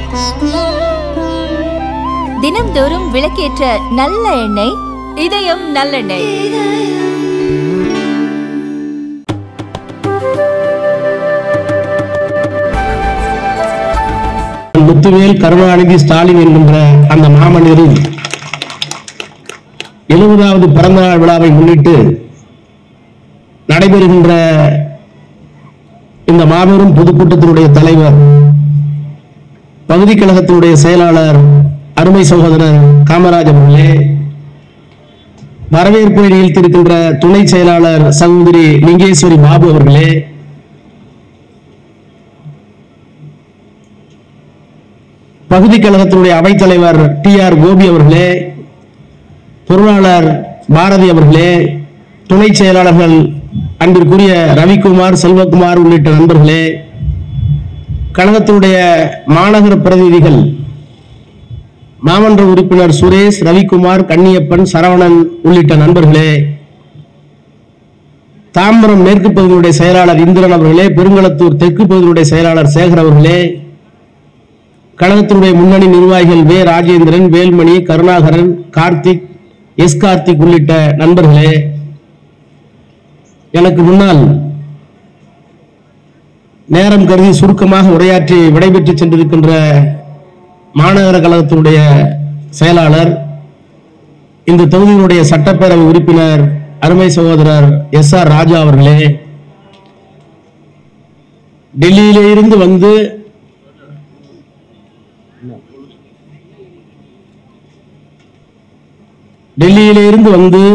தினம்தோறும் விளக்கேற்ற நல்ல எண்ணெய் இதயம் நல்லெண்ணெய். முத்துவேல் கருணாநிதி ஸ்டாலின் என்கின்ற அந்த மாமனிதரின் 70வது பிறந்தநாள் விழாவை முன்னிட்டு நடைபெறுகின்ற இந்த மாபெரும் பொதுக்கூட்டத்தினுடைய தலைவர், பகுதி கழகத்தினுடைய செயலாளர் அருமை சகோதரர் காமராஜ் அவர்களே, வரவேற்பு நிகழ்த்தியிருக்கின்ற துணை செயலாளர் சகோதரி லிங்கேஸ்வரி பாபு அவர்களே, பகுதி கழகத்தினுடைய அவைத்தலைவர் TR கோபி அவர்களே, பொருளாளர் பாரதி அவர்களே, துணை செயலாளர்கள் அன்பிற்குரிய ரவிக்குமார், செல்வகுமார் உள்ளிட்ட நண்பர்களே, கழகத்தினுடைய மாநகர பிரதிநிதிகள், மாமன்ற உறுப்பினர் சுரேஷ், ரவிக்குமார், கன்னியப்பன், சரவணன் உள்ளிட்ட நண்பர்களே, தாம்பரம் மேற்கு பகுதியுடைய செயலாளர் இந்திரன் அவர்களே, பெருங்களத்தூர் தெற்கு பகுதியுடைய செயலாளர் சேகர் அவர்களே, கழகத்தினுடைய முன்னணி நிர்வாகிகள் வே ராஜேந்திரன், வேல்மணி, கருணாகரன், கார்த்திக், கார்த்திக் உள்ளிட்ட நண்பர்களே, எனக்கு முன்னால் நேரம் கருதி சுருக்கமாக உரையாற்றி விடைபெற்று சென்றிருக்கின்ற மாநகர கழகத்தினுடைய செயலாளர், இந்த தொகுதியினுடைய சட்டப்பேரவை உறுப்பினர் அருமை சகோதரர் SR ராஜா அவர்களே, டெல்லியிலே இருந்து வந்து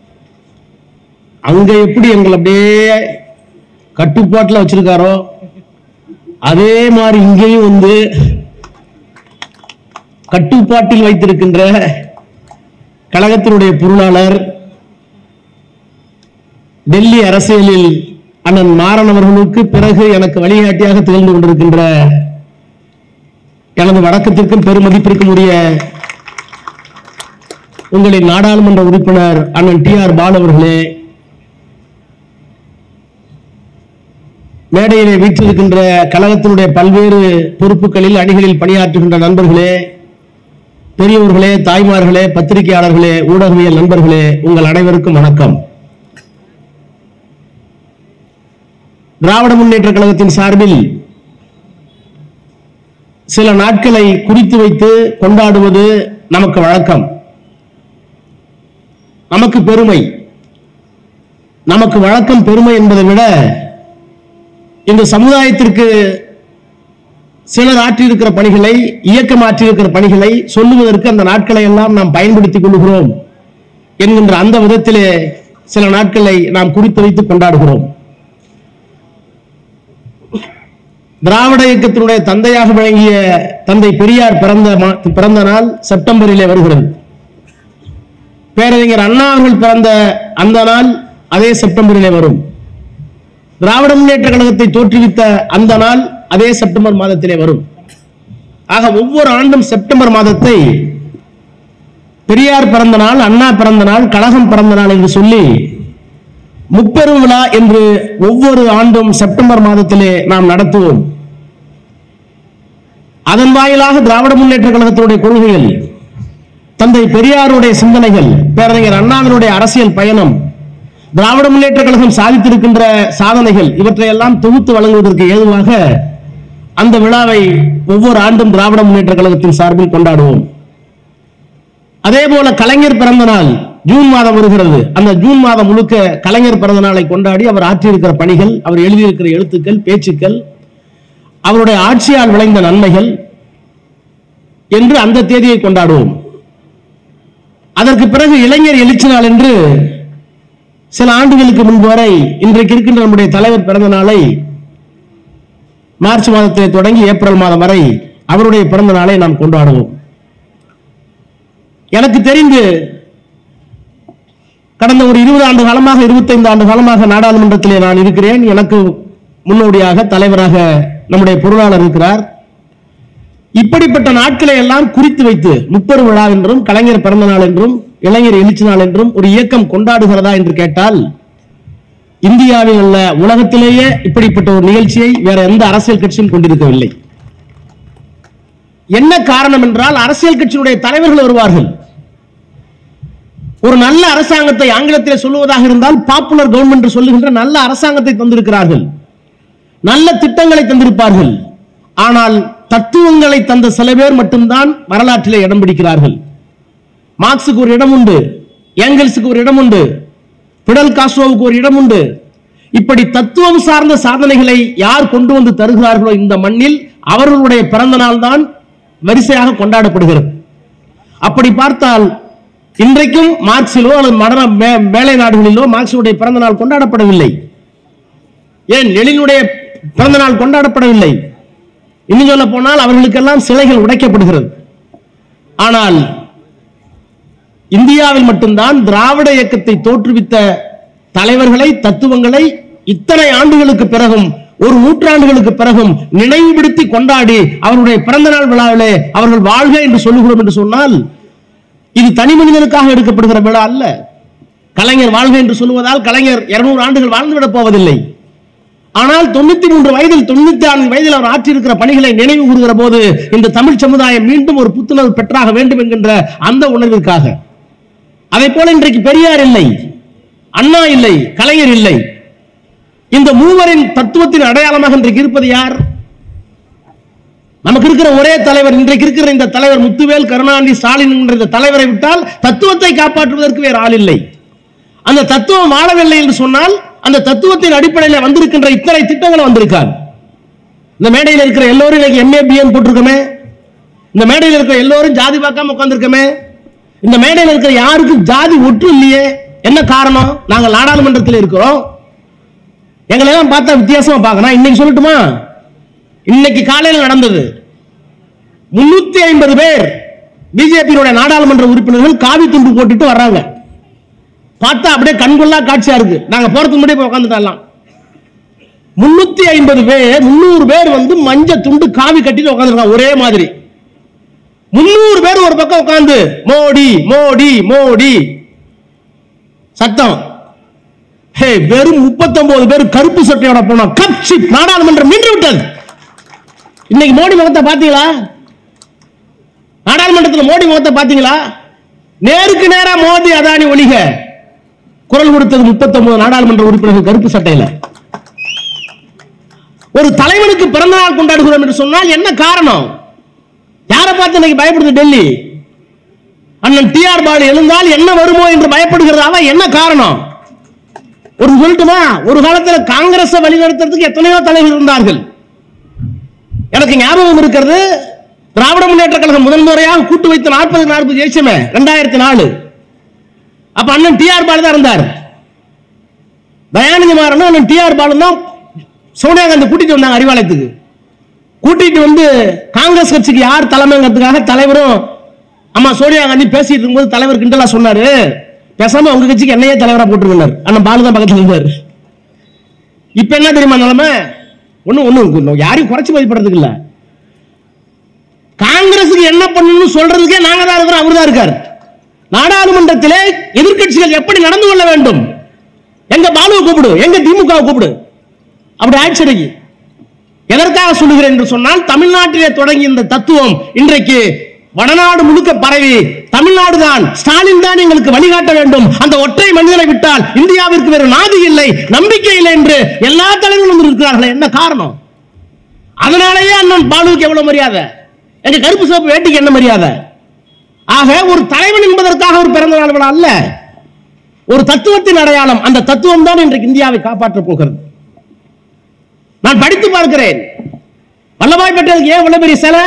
அங்க எப்படி எங்களை அப்படியே கட்டுப்பாட்டில் வச்சிருக்காரோ அதே மாதிரி இங்கேயும் கட்டுப்பாட்டில் வைத்திருக்கின்ற கழகத்தினுடைய பொருளாளர், டெல்லி அரசியலில் அண்ணன் மாறன் அவர்களுக்கு பிறகு எனக்கு வழிகாட்டியாக திகழ்ந்து கொண்டிருக்கின்ற எனது வணக்கத்திற்கும் பெருமதிப்பிற்கும் உரிய உங்களின் நாடாளுமன்ற உறுப்பினர் அண்ணன் TR பாலு அவர்களே, மேடையிலே வீற்றிருக்கின்ற கழகத்தினுடைய பல்வேறு பொறுப்புகளில் அணிகளில் பணியாற்றுகின்ற நண்பர்களே, பெரியவர்களே, தாய்மார்களே, பத்திரிகையாளர்களே, ஊடகவியல் நண்பர்களே, உங்கள் அனைவருக்கும் வணக்கம். திராவிட முன்னேற்ற கழகத்தின் சார்பில் சில நாட்களை குறித்து வைத்து கொண்டாடுவது நமக்கு வழக்கம், நமக்கு பெருமை. நமக்கு வழக்கம், பெருமை என்பதை விட இந்த சமுதாயத்திற்கு சிலர் ஆற்றியிருக்கிற பணிகளை, இயக்கம் ஆற்றியிருக்கிற பணிகளை சொல்லுவதற்கு அந்த நாட்களை எல்லாம் நாம் பயன்படுத்திக் கொள்கிறோம் என்கின்ற அந்த விதத்திலே சில நாட்களை நாம் குறித்து வைத்து கொண்டாடுகிறோம். திராவிட இயக்கத்தினுடைய தந்தையாக விளங்கிய தந்தை பெரியார் பிறந்த நாள் செப்டம்பரிலே வருகிறது. பேரறிஞர் அண்ணா அவர்கள் பிறந்த அந்த நாள் அதே செப்டம்பரிலே வரும். திராவிட முன்னேற்ற கழகத்தை தோற்றுவித்த அந்த நாள் அதே செப்டம்பர் மாதத்திலே வரும். ஆக ஒவ்வொரு ஆண்டும் செப்டம்பர் மாதத்தை பெரியார் பிறந்த நாள், அண்ணா பிறந்த நாள், கழகம் பிறந்த நாள் என்று சொல்லி முப்பெரும் விழா என்று ஒவ்வொரு ஆண்டும் செப்டம்பர் மாதத்திலே நாம் நடத்துவோம். அதன் வாயிலாக திராவிட முன்னேற்ற கழகத்தினுடைய கொள்கைகள், தந்தை பெரியாருடைய சிந்தனைகள், பேரறிஞர் அண்ணாவினுடைய அரசியல் பயணம், திராவிட முன்னேற்ற கழகம் சாதித்திருக்கின்ற சாதனைகள், இவற்றையெல்லாம் தொகுத்து வழங்குவதற்கு ஏதுவாக அந்த விழாவை ஒவ்வொரு ஆண்டும் திராவிட முன்னேற்ற கழகத்தின் சார்பில் கொண்டாடுவோம். அதே போல கலைஞர் பிறந்த நாள் ஜூன் மாதம் வருகிறது. அந்த ஜூன் மாதம் முழுக்க கலைஞர் பிறந்த நாளை கொண்டாடி அவர் ஆற்றியிருக்கிற பணிகள், அவர் எழுதியிருக்கிற எழுத்துக்கள், பேச்சுக்கள், அவருடைய ஆட்சியால் விளைந்த நன்மைகள் என்று அந்த தேதியை கொண்டாடுவோம். அதற்கு பிறகு இளைஞர் எழுச்சி நாள் என்று சில ஆண்டுகளுக்கு முன்பு வரை இன்றைக்கு இருக்கின்ற நம்முடைய தலைவர் பிறந்த நாளை மார்ச் மாதத்திலே தொடங்கி ஏப்ரல் மாதம் வரை அவருடைய பிறந்த நாளை நாம் கொண்டாடுவோம். எனக்கு தெரிந்து கடந்த ஒரு 20 ஆண்டு காலமாக, 25 ஆண்டு காலமாக நாடாளுமன்றத்திலே நான் இருக்கிறேன். எனக்கு முன்னோடியாக தலைவராக நம்முடைய பொருளாளர் இருக்கிறார். இப்படிப்பட்ட நாட்களை எல்லாம் குறித்து வைத்து முப்பெரும் விழா என்றும், கலைஞர் பிறந்த நாள் என்றும், இளைஞர் எழுச்சி நாள் என்றும் ஒரு இயக்கம் கொண்டாடுகிறதா என்று கேட்டால், இந்தியாவில் உள்ள உலகத்திலேயே இப்படிப்பட்ட ஒரு நிகழ்ச்சியை வேற எந்த அரசியல் கட்சியும் கொண்டிருக்கவில்லை. என்ன காரணம் என்றால் அரசியல் கட்சியினுடைய தலைவர்கள் வருவார்கள். ஒரு நல்ல அரசாங்கத்தை ஆங்கிலத்தில் சொல்லுவதாக இருந்தால் பாப்புலர் கவர்மெண்ட் சொல்லுகின்ற நல்ல அரசாங்கத்தை தந்திருக்கிறார்கள், நல்ல திட்டங்களை தந்திருப்பார்கள். ஆனால் தத்துவங்களை தந்த சில பேர் மட்டும்தான் வரலாற்றிலே இடம் பிடிக்கிறார்கள். மார்க்சுக்கு ஒரு இடம் உண்டு, ஏங்கல்ஸுக்கு ஒரு இடம் உண்டு, பிடல் காஸ்ட்ரோவுக்கு ஒரு இடம் உண்டு. இப்படி தத்துவம் சார்ந்த சாதனைகளை யார் கொண்டு வந்து தருகிறார்களோ இந்த மண்ணில் அவர்களுடைய பிறந்த நாள் தான் வரிசையாக கொண்டாடப்படுகிறது. அப்படி பார்த்தால் இன்றைக்கும் மார்க்சிலோ அல்லது மேலை நாடுகளிலோ மார்க்சுடைய பிறந்த நாள் கொண்டாடப்படவில்லை. ஏன் லெனினுடைய பிறந்த நாள் கொண்டாடப்படவில்லை? இன்னும் சொல்ல போனால் அவர்களுக்கெல்லாம் சிலைகள் உடைக்கப்படுகிறது. ஆனால் இந்தியாவில் மட்டும்தான் திராவிட இயக்கத்தை தோற்றுவித்த தலைவர்களை, தத்துவங்களை இத்தனை ஆண்டுகளுக்கு பிறகும், ஒரு நூற்றாண்டுகளுக்கு பிறகும் நினைவுபடுத்தி கொண்டாடி அவருடைய பிறந்த நாள் விழாவிலே அவர்கள் வாழ்க என்று சொல்லுகிறோம் என்று சொன்னால் இது தனி மனிதனுக்காக எடுக்கப்படுகிற விழா அல்ல. கலைஞர் வாழ்க என்று சொல்லுவதால் கலைஞர் 200 ஆண்டுகள் வாழ்ந்துவிடப் போவதில்லை. ஆனால் 93 வயதில் 94 வயதில் அவர் ஆற்றியிருக்கிற பணிகளை நினைவு கூறுகிற போது இந்த தமிழ் சமுதாயம் மீண்டும் ஒரு புத்துணர்வு பெற்றாக வேண்டும் என்கின்ற அந்த உணர்விற்காக. அதை போல இன்றைக்கு பெரியார் இல்லை, அண்ணா இல்லை, கலைஞர் இல்லை. இந்த மூவரின் தத்துவத்தின் அடையாளமாக இன்றைக்கு இருப்பது யார்? நமக்கு இருக்கிற ஒரே தலைவர், இன்றைக்கு இருக்கிற இந்த தலைவர் முத்துவேல், கருணாநிதி, ஸ்டாலின் என்ற இந்த தலைவரை விட்டால் தத்துவத்தை காப்பாற்றுவதற்கு வேறு ஆள் இல்லை. அந்த தத்துவம் வாழவில்லை என்று சொன்னால் அந்த தத்துவத்தின் அடிப்படையில் வந்திருக்கின்ற இத்தனை திட்டங்கள் வந்திருக்காது. இந்த மேடையில் இருக்கிற எல்லோரும் இன்னைக்கு MA BN போட்டிருக்கமே, இந்த மேடையில் இருக்கிற எல்லோரும் ஜாதி பார்க்காம உட்கார்ந்திருக்கமே, இந்த மேடையில் இருக்கிற யாருக்கும் ஜாதி ஒற்று இல்லையே. என்ன காரணம்? நாங்கள் நாடாளுமன்றத்தில் இருக்கிறோம், எங்களை எல்லாம் பார்த்தா வித்தியாசமா பார்க்கணும். இன்னைக்கு சொல்லட்டுமா? இன்னைக்கு காலையில் நடந்தது 350 பேர் பிஜேபியினுடைய நாடாளுமன்ற உறுப்பினர்கள் காவி துண்டு போட்டுட்டு வர்றாங்க. பார்த்தா அப்படியே கண்கொள்ளா காட்சியா இருக்கு. நாங்க போறதுக்கு முன்னாடி போய் உட்கார்ந்துட்டலாம். 350 பேர், 300 பேர் வந்து மஞ்ச துண்டு காவி கட்டிட்டு உட்கார்ந்துருக்காங்க ஒரே மாதிரி. 300 பேர் ஒரு பக்கம் உட்கார்ந்து மோடி மோடி மோடி சத்தம். வெறும் 39 பேர் கருப்பு சட்டையோட போனோம். கட்சி நாடாளுமன்றம் நின்று விட்டது. இன்னைக்கு மோடி முகத்தை பாத்தீங்களா? நாடாளுமன்றத்தில் மோடி முகத்தை பாத்தீங்களா? நேருக்கு நேரா மோடி அதானி ஒளிக குரல் கொடுத்தது 39 நாடாளுமன்ற உறுப்பினர்கள் கருப்பு சட்டையில. ஒரு தலைவனுக்கு பிறந்த நாள் கொண்டாடுகிறோம் என்று சொன்னால் என்ன காரணம்? யாரை பார்த்து இன்னைக்கு பயப்படுது டெல்லி? அண்ணன் TR பாலு எழுந்தால் என்ன வருமோ என்று பயப்படுகிறதா? என்ன காரணம்? ஒரு சொல்லட்டுமா? ஒரு காலத்தில் காங்கிரஸ் வழிநடத்துறதுக்கு எத்தனையோ தலைவர்கள் இருந்தார்கள். எனக்கு ஞாபகம் இருக்கிறது, திராவிட முன்னேற்ற கழகம் முதல் முறையாக கூட்டு வைத்து 40 ஜெயிச்சமே 2004. அப்ப அண்ணன் TR பாலு தான் இருந்தார். தயாநிதி மாறன் அண்ணன் TR பாலு தான் சோனியா காந்தி கூட்டிட்டு வந்தாங்க அறிவாலயத்துக்கு. கூட்டிட்டு வந்து காங்கிரஸ் கட்சிக்கு யார் தலைமைங்கிறதுக்காக தலைவரும் அம்மா சோனியா காந்தி பேசிட்டு இருக்கும்போது தலைவர் கிண்டலா சொன்னாரு, பேசாம உங்க கட்சிக்கு என்னையே தலைவரா போட்டுருந்தார். அண்ணன் பாலு தான் பக்கத்தில் இருந்தார். இப்ப என்ன தெரியுமா நிலைமை? ஒண்ணு யாரையும் குறைச்சு மதிப்பிடுறதுக்கு இல்ல. காங்கிரசுக்கு என்ன பண்ணணும் சொல்றதுக்கே நாங்க தான் இருக்கிறோம், அவர் தான் இருக்கார். நாடாளுமன்றத்திலே எதிர்க்கட்சிகள் எப்படி நடந்து கொள்ள வேண்டும், எங்க பாலுவை கூப்பிடு, எங்க திமுக கூப்பிடு, அப்படி ஆட்சி. எதற்காக சொல்லுகிறேன் என்று சொன்னால், தமிழ்நாட்டிலே தொடங்கி இந்த தத்துவம் இன்றைக்கு வடநாடு முழுக்க பரவி தமிழ்நாடு தான், ஸ்டாலின் தான் எங்களுக்கு வழிகாட்ட வேண்டும், அந்த ஒற்றை மனிதனை விட்டால் இந்தியாவிற்கு வேறு நாதி இல்லை, நம்பிக்கை இல்லை என்று எல்லா தலைவர்களும் இருக்கிறார்கள். என்ன காரணம்? அதனாலேயே அண்ணன் பாலுவுக்கு எவ்வளவு மரியாதை, எங்க கருப்பு சிவப்பு வேட்டிக்கு என்ன மரியாதை? ஆக ஒரு தலைவன் என்பதற்காக ஒரு பிறந்த நாள் விழா அல்ல, ஒரு தத்துவத்தின் அடையாளம். அந்த தத்துவம் தான் இன்றைக்கு இந்தியாவை காப்பாற்ற போகிறது. நான் படித்து பார்க்கிறேன், வல்லபாய் பட்டேலுக்கு ஏன் இவ்வளவு பெரிய சிலை?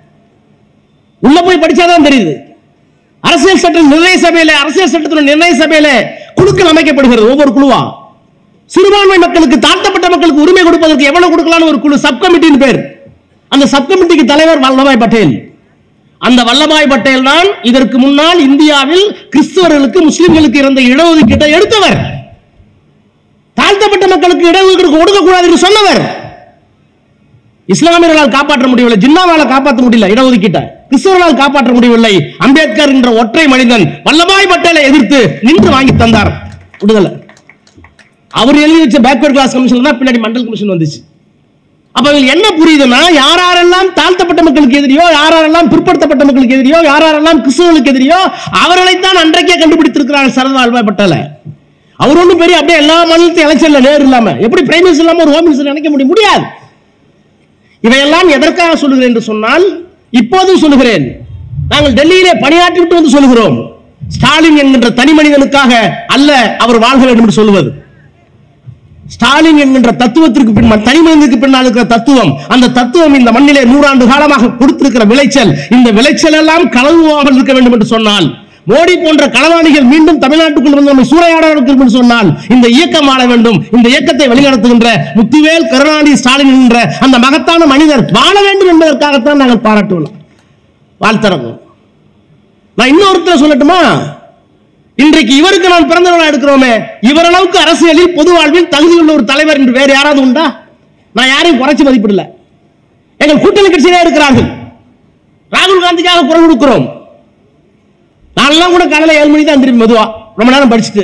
உள்ள போய் படிச்சாதான் தெரியுது. அரசியல் சட்ட நிர்ணய சபையில, அரசியல் சட்டத்தின் நிர்ணய சபையில குழுக்கள் அமைக்கப்படுகிறது. ஒவ்வொரு குழுவா சிறுபான்மை மக்களுக்கு, தாழ்த்தப்பட்ட மக்களுக்கு உரிமை கொடுப்பதற்கு எவ்வளவு கொடுக்கலாம்னு ஒரு குழு, சப் கமிட்டின்னு பேர். அந்த சப் கமிட்டிக்கு தலைவர் வல்லபாய் பட்டேல். அந்த வல்லபாய் பட்டேல் தான் இதற்கு முன்னால் இந்தியாவில் கிறிஸ்தவர்களுக்கு, முஸ்லிம்களுக்கு இருந்த இடஒதுக்கீட்டை எடுத்தவர். தாழ்த்தப்பட்ட மக்களுக்கு இடஒதுக்கீடு கொடுக்கக்கூடாது என்று சொன்னவர். இஸ்லாமியர்களால் காப்பாற்ற முடியவில்லை, ஜின்னாவால் காப்பாற்ற முடியல இடஒதுக்கீட்டை, கிறிஸ்தவர்களால் காப்பாற்ற முடியவில்லை. அம்பேத்கர் என்ற ஒற்றை மனிதன் வல்லபாய் பட்டேலை எதிர்த்து நின்று வாங்கி தந்தார் விடுதலை. அவர் எழுதி வச்ச பேக்வர்ட் கிளாஸ் கமிஷன் தான் பின்னாடி மண்டல் கமிஷன் வந்துச்சு. அப்ப என்ன புரியுதுன்னா, யாரெல்லாம் தாழ்த்தப்பட்ட மக்களுக்கு எதிரியோ, யாரெல்லாம் பிற்படுத்தப்பட்ட மக்களுக்கு எதிரியோ, யாரெல்லாம் கிறிஸ்தவர்களுக்கு எதிரியோ அவர்களைத்தான் அன்றைக்கே கண்டுபிடித்திருக்கிறார் சரத் வல்லபாய் பட்டேல். அவர் ஒன்றும் பெரிய அப்படியே எல்லா மாநிலத்தையும் எலெக்ஷன்ல நேரு இல்லாம எப்படி பிரைம் மினிஸ்டர் இல்லாம ஒரு ஹோம் மினிஸ்டர் நினைக்க முடியாது. இவையெல்லாம் எதற்காக சொல்லுகிறேன் என்று சொன்னால், இப்போதும் சொல்லுகிறேன், நாங்கள் டெல்லியிலே பணியாற்றி விட்டு வந்து சொல்லுகிறோம், ஸ்டாலின் என்கின்ற தனி மனிதனுக்காக அல்ல அவர் வாழ்க வேண்டும் என்று சொல்லுவது. ஸ்டாலின் என்கின்ற தத்துவத்திற்கு தனி மனிதனுக்கு பின்னால் இருக்கிற தத்துவம், அந்த தத்துவம் இந்த மண்ணிலே 100 ஆண்டு காலமாக கொடுத்திருக்கிற விளைச்சல், இந்த விளைச்சல் எல்லாம் களவாமல் இருக்க வேண்டும் என்று சொன்னால், மோடி போன்ற களவாணிகள் மீண்டும் தமிழ்நாட்டுக்குள் வந்து நம்மை சூறையாட வேண்டும் என்று சொன்னால், இந்த இயக்கம் ஆள வேண்டும். இந்த இயக்கத்தை வழிநடத்துகின்ற முத்துவேல் கருணாநிதி ஸ்டாலின் என்ற அந்த மகத்தான மனிதர் வாழ வேண்டும் என்பதற்காகத்தான் நாங்கள் பாராட்டுவோம், வாழ்த்துறோம். நான் இன்னொருத்தர் சொல்லட்டுமா, இன்றைக்கு இவருக்கு நான் பிறந்த நாள் எடுக்கிறோமே, இவரளவுக்கு அரசியலில் பொது வாழ்வில் தகுதியுள்ள ஒரு தலைவர் என்று வேறு யாராவது உண்டா? நான் யாரையும் குறைச்சு மதிப்பிடல. எங்கள் கூட்டணி கட்சியிலே இருக்கிறார்கள். ராகுல் காந்திக்காக குரல் கொடுக்கிறோம். நான்லாம் கூட காலையில் 7 மணிக்கு தான் திரும்பி மெதுவா ரொம்ப நேரம் படிச்சுட்டு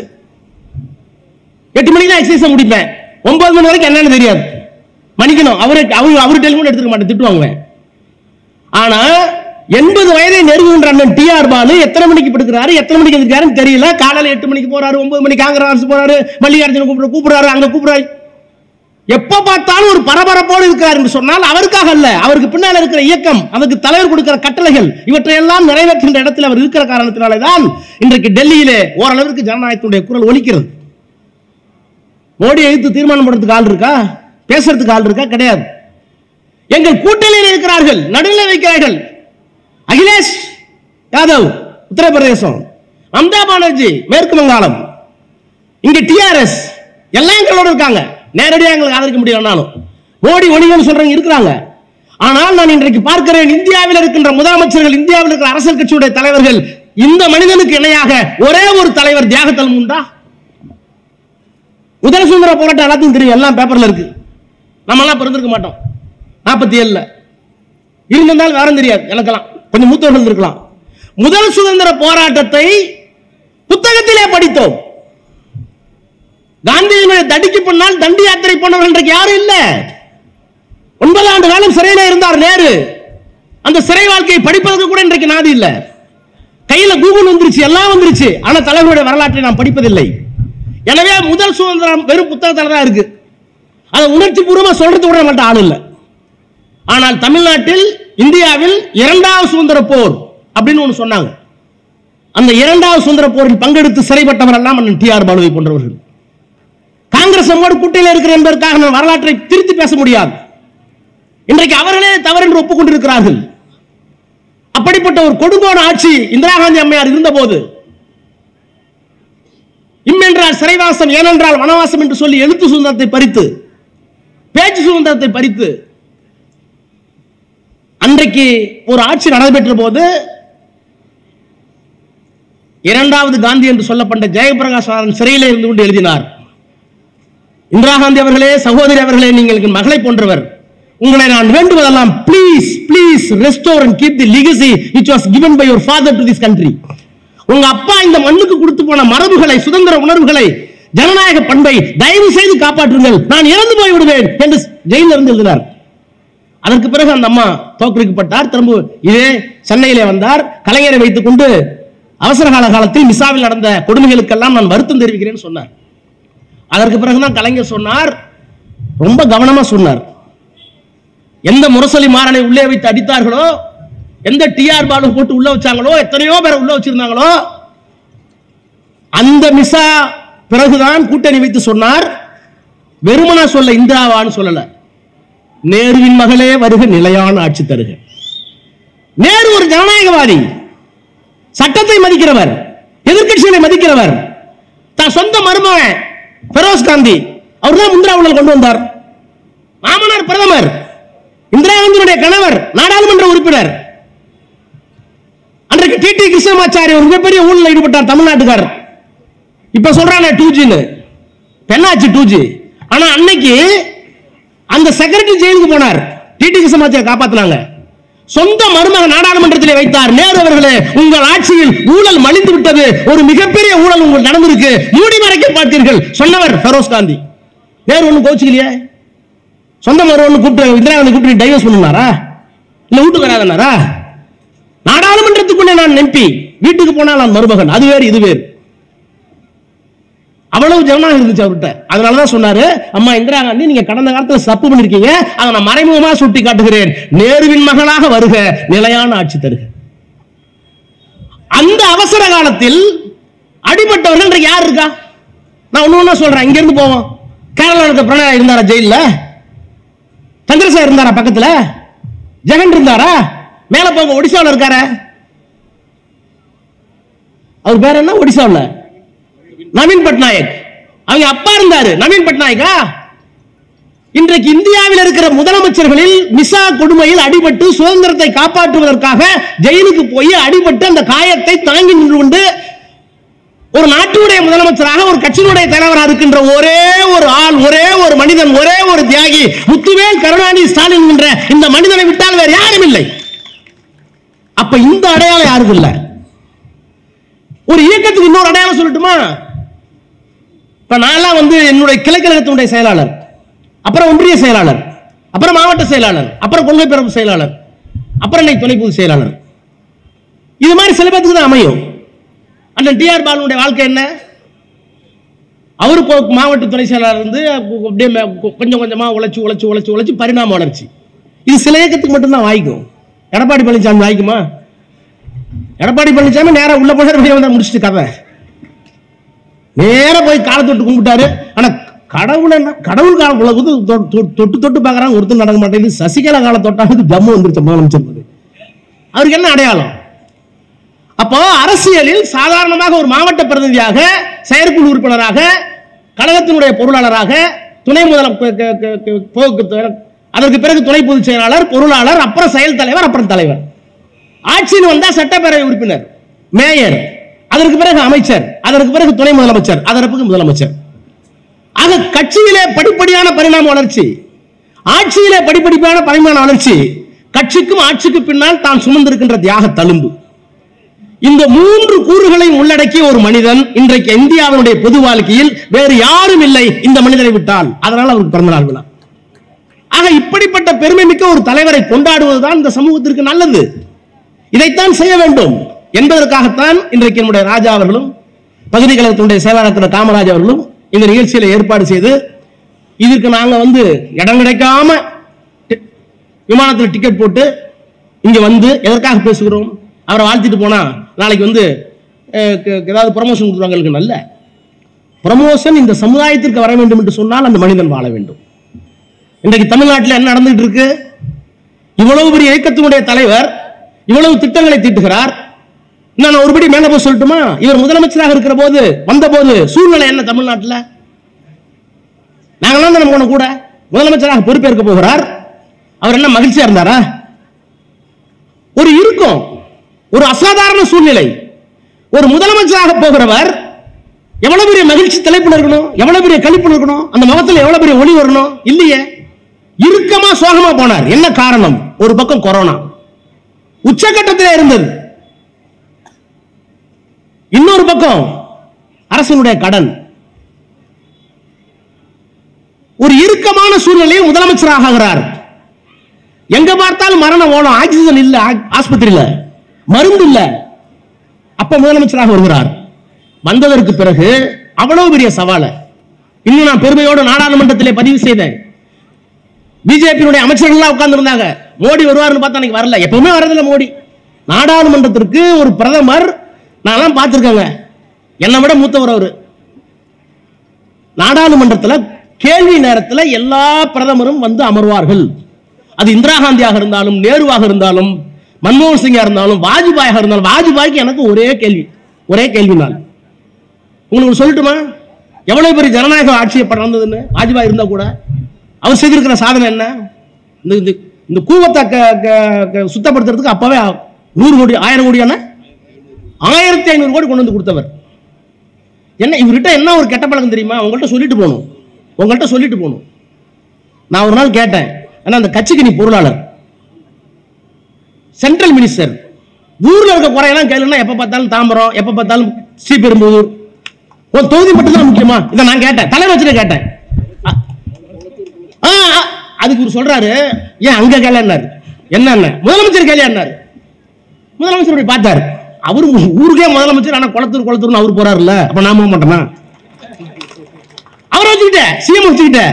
8 மணிக்கு தான் எக்ஸசைஸ் முடிப்பேன். 9 மணி வரைக்கும் என்னன்னு தெரியாது, மணிக்கணும். அவரு டெலிஃபோன் எடுத்துக்க மாட்டேன், திட்டுவாங்க. ஆனா 80 வயதை நெருங்குகின்ற அண்ணன் டிஆர் பாலு எத்தனை மணிக்கு படுக்கிறாரு, எத்தனை மணிக்கு எந்திரிக்கிறாருன்னு தெரியல. காலையில் 8 மணிக்கு போறாரு, 9 மணிக்கு காங்கிரஸ் போறாரு, மல்லிகார்ஜுன கூப்பிடுறாரு, அங்க கூப்பிடுறாரு. எப்ப பார்த்தாலும் ஒரு பரபரப்போடு இருக்கிறார் என்று சொன்னால் அவருக்காக அல்ல, அவருக்கு பின்னால் இருக்கிற இயக்கம், அதற்கு தலைவர் கொடுக்கிற கட்டளைகள், இவற்றையெல்லாம் நிறைவேற்றுகின்ற இடத்தில் அவர் இருக்கிற காரணத்தினாலே தான் இன்றைக்கு டெல்லியிலே ஓரளவிற்கு ஜனநாயகத்துடைய குரல் ஒலிக்கிறது. மோடி எதிர்த்து தீர்மானம் போடுறதுக்கு ஆள் இருக்கா, பேசுறதுக்கு ஆள் இருக்கா? கிடையாது. எங்கள் கூட்டணியில் இருக்கிறார்கள், நடுநிலை வைக்கிறார்கள். அகிலேஷ் யாதவ் உத்தரப்பிரதேசம், மம்தா பானர்ஜி மேற்கு வங்காளம், இங்க டிஆர்எஸ் எல்லாம் எங்களோட இருக்காங்க. நேரடியாக எங்களுக்கு ஆதரிக்க முடியலனாலும் மோடி ஒளிகள் சொல்றவங்க இருக்கிறாங்க. ஆனால் நான் இன்றைக்கு பார்க்கிறேன், இந்தியாவில் இருக்கின்ற முதலமைச்சர்கள், இந்தியாவில் இருக்கிற அரசியல் கட்சியுடைய தலைவர்கள், இந்த மனிதனுக்கு இணையாக ஒரே ஒரு தலைவர் தியாகத்தலம் உண்டா? முதல் சுதந்திர போராட்டம் எல்லாத்தையும் தெரியும், எல்லாம் பேப்பர்ல இருக்கு. நம்ம எல்லாம் பிறந்திருக்க மாட்டோம். 47 இருந்தால் வேற தெரியாது, எனக்கெல்லாம் கொஞ்சம் மூத்தவர்கள் இருக்கலாம். முதல் சுதந்திர போராட்டத்தை புத்தகத்திலே படித்தோம். காந்தியினுடைய தடிக்கு பின்னால் தண்டி யாத்திரை போனவர்கள் இன்றைக்கு யாரும் இல்ல. 9 ஆண்டு காலம் சிறையில இருந்தார் நேரு. அந்த சிறை வாழ்க்கையை படிப்பதற்கு கூட இன்றைக்கு நாதி இல்ல. கையில கூகுள் வந்துருச்சு, எல்லாம் வந்துருச்சு. ஆனா தலைவருடைய வரலாற்றை நாம் படிப்பதில்லை. எனவே முதல் சுதந்திரம் வெறும் புத்தகத்தில் தான் இருக்கு. அதை உணர்ச்சி பூர்வமா சொல்றது கூட நம்மள்ட்ட ஆள் இல்லை. ஆனால் தமிழ்நாட்டில், இந்தியாவில் 2வது சுதந்திர போர் அப்படின்னு ஒன்று சொன்னாங்க. அந்த 2வது சுதந்திர போரில் பங்கெடுத்து சிறைப்பட்டவர் எல்லாம் டிஆர் பாலுவை போன்றவர்கள். காங்கிரஸ் நம்மோடு கூட்டணியில் இருக்கிற என்பதற்காக வரலாற்றை திருத்தி பேச முடியாது. இன்றைக்கு அவர்களே தவறு என்று ஒப்புக்கொண்டிருக்கிறார்கள். அப்படிப்பட்ட ஒரு கொடுங்கோன ஆட்சி இந்திரா காந்தி அம்மையார் இருந்த போது, இம்மென்றால் சிறைவாசம், ஏனென்றால் வனவாசம் என்று சொல்லி எழுத்து சுதந்திரத்தை பறித்து, பேச்சு சுதந்திரத்தை பறித்து, அன்றைக்கு ஒரு ஆட்சி நடைபெற்ற போது 2வது காந்தி என்று சொல்லப்பட்ட ஜெயபிரகாஷ் நாராயணன் சிறையிலே இருந்து கொண்டு எழுதினார், இந்திரா காந்தி அவர்களே, சகோதரி அவர்களே, நீங்கள் மகளை போன்றவர், உங்களை நான் வேண்டுவதெல்லாம் please please restore and keep the legacy which was given by your father to this country. உங்க அப்பா இந்த மண்ணுக்கு கொடுத்து போன மரபுகளை, சுதந்திர உணர்வுகளை, ஜனநாயக பண்பை தயவு செய்து காப்பாற்றுங்கள், நான் இறந்து போய் விடுவேன் என்று ஜெயிலில் இருந்து எழுதினார். அதற்கு பிறகு அந்த அம்மா தோற்கடிக்கப்பட்டார். திரும்ப இதே சென்னையிலே வந்தார். கலைஞரை வைத்துக் கொண்டு அவசர காலத்தில் மிசாவில் நடந்த கொடுமைகளுக்கெல்லாம் நான் வருத்தம் தெரிவிக்கிறேன் சொன்னார். அதற்கு பிறகுதான் கலைஞர் சொன்னார், ரொம்ப கவனமா சொன்னார், எந்த முரசொலி மாறனை உள்ளே வைத்து அடித்தார்களோ, எந்த டிஆர் பாலு போட்டு உள்ள வச்சாங்களோ, எத்தனையோ பேரை உள்ள வச்சிருந்தாங்களோ, அந்த மிசா பிறகுதான் கூட்டணி வைத்து சொன்னார், வெறுமனா சொல்ல இந்திராவான்னு சொல்லல, நேருவின் மகளே வருக, நிலையான ஆட்சி தருக. நேரு ஒரு ஜனநாயகவாதி, சட்டத்தை மதிக்கிறவர், எதிர்க்கட்சிகளை மதிக்கிறவர். தான் சொந்த மருமகன் பெரோஸ் காந்தி அவர் தான் முந்திரா ஊழல் கொண்டு வந்தார். மாமனார் பிரதமர், இந்திரா காந்தியுடைய கணவர் நாடாளுமன்ற உறுப்பினர். அன்றைக்கு டிடி கிருஷ்ணமாச்சாரி ஒரு மிகப்பெரிய ஊழல் ஈடுபட்டார், தமிழ்நாட்டுக்காரர். இப்ப சொல்றானே 2G, பெண்ணாச்சு 2G. ஆனா அன்னைக்கு அந்த செக்ரட்டரி ஜெயிலுக்கு போனார், டிடி கிருஷ்ணமாச்சாரி காப்பாத்தினாங்க. சொந்த மருமகன் நாடாளுமன்றத்தில் வைத்தார். நேரு அவர்களே, உங்கள் ஆட்சியில் ஊழல் மலிந்து விட்டது, ஒரு மிகப்பெரிய ஊழல் உங்களுக்கு நடந்திருக்கு, மூடி மறைக்க பார்த்தீர்கள் சொன்னவர் பெரோஸ் காந்தி. நேரு ஒன்னும் கோச்சிக்கலையே. சொந்த மருமகன் கூப்பிட்டு இந்திரா காந்தி கூப்பிட்டு டைவர்ஸ் பண்ணுனாரா? இல்ல வீட்டுக்கு வராதனாரா? நாடாளுமன்றத்துக்குள்ளே நான் எம்பி, வீட்டுக்கு போனால் நான் மருமகன், அது வேறு இது வேறு. அவ்வளவு ஜனநாயகம் இருந்துச்சு அவர்கிட்ட. அதனாலதான் சொன்னாரு, அம்மா இந்திரா காந்தி நீங்க கடந்த காலத்தில் தப்பு பண்ணிருக்கீங்க, அதை நான் மறைமுகமாக சுட்டி காட்டுகிறேன், நேருவின் மகளாக வருக, நிலையான ஆட்சி தருக. அந்த அவசர காலத்தில் அடிபட்டவர்கள் யார் இருக்கா? நான் ஒண்ணு சொல்றேன், இங்க இருந்து போவோம். கேரளாவுக்கு பிரணாய் இருந்தாரா ஜெயில? சந்திரசேகர் இருந்தாரா பக்கத்துல? ஜெகன் இருந்தாரா? மேல போங்க, ஒடிசாவில் இருக்கார. அவர் பேர் என்ன? ஒடிசாவில் நவீன் பட்நாயக். அவங்க அப்பா இருந்தாரு நவீன் பட்நாயக்கா? இன்றைக்கு இந்தியாவில் இருக்கிற முதலமைச்சர்களில் மிசா கொடுமையில் அடிபட்டு சுதந்திரத்தை காப்பாற்றுவதற்காக ஜெயிலுக்கு போய் அடிபட்டு அந்த காயத்தை தாங்கி நின்று கொண்டு ஒரு நாட்டுடைய முதலமைச்சராக ஒரு கட்சியினுடைய தலைவராக இருக்கின்ற ஒரே ஒரு ஆள், ஒரே ஒரு மனிதன், ஒரே ஒரு தியாகி முத்துவேல் கருணாநிதி ஸ்டாலின் என்ற இந்த மனிதனை விட்டால் வேறு யாரும் இல்லை. அப்ப இந்த அடையாளம் யாருக்கு இல்ல? ஒரு இயக்கத்துக்கு இன்னொரு அடையாளம் சொல்லட்டுமா? இப்ப நான் வந்து என்னுடைய கிளைக்கழகத்தினுடைய செயலாளர், அப்புறம் ஒன்றிய செயலாளர், அப்புறம் மாவட்ட செயலாளர், அப்புறம் கொள்கை பரப்பு செயலாளர், அப்புறம் இன்னைக்கு துணை பொதுச் செயலாளர். இது மாதிரி சில பேருக்கு தான் அமையும். அண்ணன் டி.ஆர். பாலுடைய வாழ்க்கை என்ன? அவரு மாவட்ட துணை செயலாளர் இருந்து அப்படியே கொஞ்சம் கொஞ்சமா உழைச்சு உழைச்சு உழைச்சு உழைச்சு பரிணாம வளர்ச்சி. இது சில இயக்கத்துக்கு மட்டும்தான் வாய்க்கும். எடப்பாடி பழனிசாமி வாய்க்குமா? எடப்பாடி பழனிசாமி நேரா உள்ள போய் முடிச்சுட்டு கதை நேர போய் காலை தொட்டு கும்பிட்டாரு. ஆனா கடவுள் என்ன? கடவுள் காலம் தொட்டு தொட்டு பாக்குறாங்க, ஒருத்தர் நடக்க மாட்டேங்குது. சசிகலா கால தொட்டாங்க, ஜம்மு வந்துருச்சு முதலமைச்சர். அவருக்கு என்ன அடையாளம்? அப்போ அரசியலில் சாதாரணமாக ஒரு மாவட்ட பிரதிநிதியாக, செயற்குழு உறுப்பினராக, கழகத்தினுடைய பொருளாளராக, துணை அதற்கு பிறகு துணை பொதுச் செயலாளர், பொருளாளர், அப்புறம் செயல் தலைவர், அப்புறம் தலைவர். ஆட்சியில் வந்தா சட்டப்பேரவை உறுப்பினர், மேயர், அதற்கு பிறகு அமைச்சர், அதற்கு பிறகு துணை முதலமைச்சர், அதற்கு பிறகு முதலமைச்சர். ஆக கட்சியிலே படிப்படியான பரிணாம வளர்ச்சி, ஆட்சியிலே படிப்படியான பரிமாண வளர்ச்சி, கட்சிக்கும் ஆட்சிக்கு பின்னால் தான் சுமந்திருக்கின்ற தியாக தழும்பு. இந்த மூன்று கூறுகளையும் உள்ளடக்கிய ஒரு மனிதன் இன்றைக்கு இந்தியாவினுடைய பொது வாழ்க்கையில் வேறு யாரும் இல்லை இந்த மனிதனை விட்டால். அதனால அவருக்கு பிறந்தநாள் விழா. ஆக இப்படிப்பட்ட பெருமை மிக்க ஒரு தலைவரை கொண்டாடுவதுதான் இந்த சமூகத்திற்கு நல்லது. இதைத்தான் செய்ய வேண்டும் என்பதற்காகத்தான் இன்றைக்கு நம்முடைய ராஜா அவர்களும் பகுதி கழகத்தினுடைய செயலாளர் காமராஜ் அவர்களும் இந்த நிகழ்ச்சியில ஏற்பாடு செய்து, இதற்கு நாங்க வந்து இடம் கிடைக்காம விமானத்தில் டிக்கெட் போட்டு இங்க வந்து எதற்காக பேசுகிறோம்? அவரை வாழ்த்திட்டு போனா நாளைக்கு வந்து ஏதாவது ப்ரமோஷன் கொடுக்குறவங்களுக்கு நல்ல ப்ரமோஷன் இந்த சமுதாயத்திற்கு வர வேண்டும் என்று சொன்னால் அந்த மனிதன் வாழ வேண்டும். இன்றைக்கு தமிழ்நாட்டில் என்ன நடந்துட்டு இருக்கு? இவ்வளவு பெரிய இயக்கத்தினுடைய தலைவர் இவ்வளவு திட்டங்களை தீட்டுகிறார். நான் ஒருபடி மேல போய் சொல்லட்டுமா? இவர் முதலமைச்சராக இருக்கிற போது வந்த போது சூழ்நிலை என்ன தமிழ்நாட்டில்? நாங்களாம் தான் நம்ம கூட முதலமைச்சராக பொறுப்பேற்க போகிறார். அவர் என்ன மகிழ்ச்சியா இருந்தாரா? ஒரு இருக்கும், ஒரு அசாதாரண சூழ்நிலை. ஒரு முதலமைச்சராக போகிறவர் எவ்வளவு பெரிய மகிழ்ச்சி தலைப்புல இருக்கணும், எவ்வளவு பெரிய கழிப்பு இருக்கணும், அந்த முகத்தில் எவ்வளவு பெரிய ஒளி வரணும். இல்லையே, இறுக்கமா சோகமா போனார். என்ன காரணம்? ஒரு பக்கம் கொரோனா உச்சகட்டத்தில் இருந்தது, இன்னொரு பக்கம் அரசினுடைய கடன். ஒரு இறுக்கமான சூழ்நிலையில் முதலமைச்சராக ஆகிறார். எங்க பார்த்தாலும் மரண ஓலம், ஆக்சிஜன் இல்ல, ஆஸ்பத்திரியில மருந்து இல்ல. அப்ப முதலமைச்சராக வருகிறார். வந்ததற்கு பிறகு அவ்வளவு பெரிய சவாலை இன்னும் நான் பெருமையோடு நாடாளுமன்றத்திலே பதிவு செய்தேன். பிஜேபியினுடைய அமைச்சர்கள் உட்கார்ந்து இருந்தாங்க. மோடி வருவார்னு பார்த்தா அன்னைக்கு வரல. எப்பவுமே வரதில்லை மோடி. நாடாளுமன்றத்திற்கு ஒரு பிரதமர் நான் பார்த்திருக்கேங்க, என்னை விட மூத்தவர் அவரு. நாடாளுமன்றத்தில் கேள்வி நேரத்தில் எல்லா பிரதமரும் வந்து அமர்வார்கள். அது இந்திரா காந்தியாக இருந்தாலும், நேருவாக இருந்தாலும், மன்மோகன் சிங்கா இருந்தாலும், வாஜ்பாயாக இருந்தாலும். வாஜ்பாய்க்கு எனக்கு ஒரே கேள்வி நாள். உங்களுக்கு சொல்லட்டுமா எவ்வளவு பெரிய ஜனநாயக ஆட்சியை நடந்ததுன்னு? வாஜ்பாய் இருந்தா கூட அவர் செய்திருக்கிற சாதனை என்ன? இந்த கூவத்தை சுத்தப்படுத்துறதுக்கு அப்பவே 100 கோடி 1000 கோடியான 1500 கோடி கொண்டு வந்து கொடுத்தவர். என்ன இவர்கிட்ட என்ன ஒரு கெட்ட பழக்கம் தெரியுமா? உங்கள்கிட்ட சொல்லிட்டு போகணும். நான் ஒரு நாள் கேட்டேன், ஆனா அந்த கட்சிக்கு நீ பொருளாளர், சென்ட்ரல் மினிஸ்டர், ஊர்ல இருக்க குறையெல்லாம் கேளுன்னா எப்ப பார்த்தாலும் தாம்பரம், எப்ப பார்த்தாலும் ஸ்ரீபெரும்புதூர், ஒரு தொகுதி மட்டும் தான் முக்கியமா? இதை நான் கேட்டேன், தலைவர்கிட்ட கேட்டேன். அதுக்கு இவர் சொல்றாரு, ஏன் அங்க கேள்னாரு, என்ன முதலமைச்சர் கேள்வியாரு. முதலமைச்சர் போய் பார்த்தாரு, அவரு ஊருக்கே முதலமைச்சர், ஆனா குளத்தூர் அவர் போறாருல்ல, அப்ப நான் போக மாட்டேனா? அவரை வச்சுக்கிட்ட சிஎம் வச்சுக்கிட்ட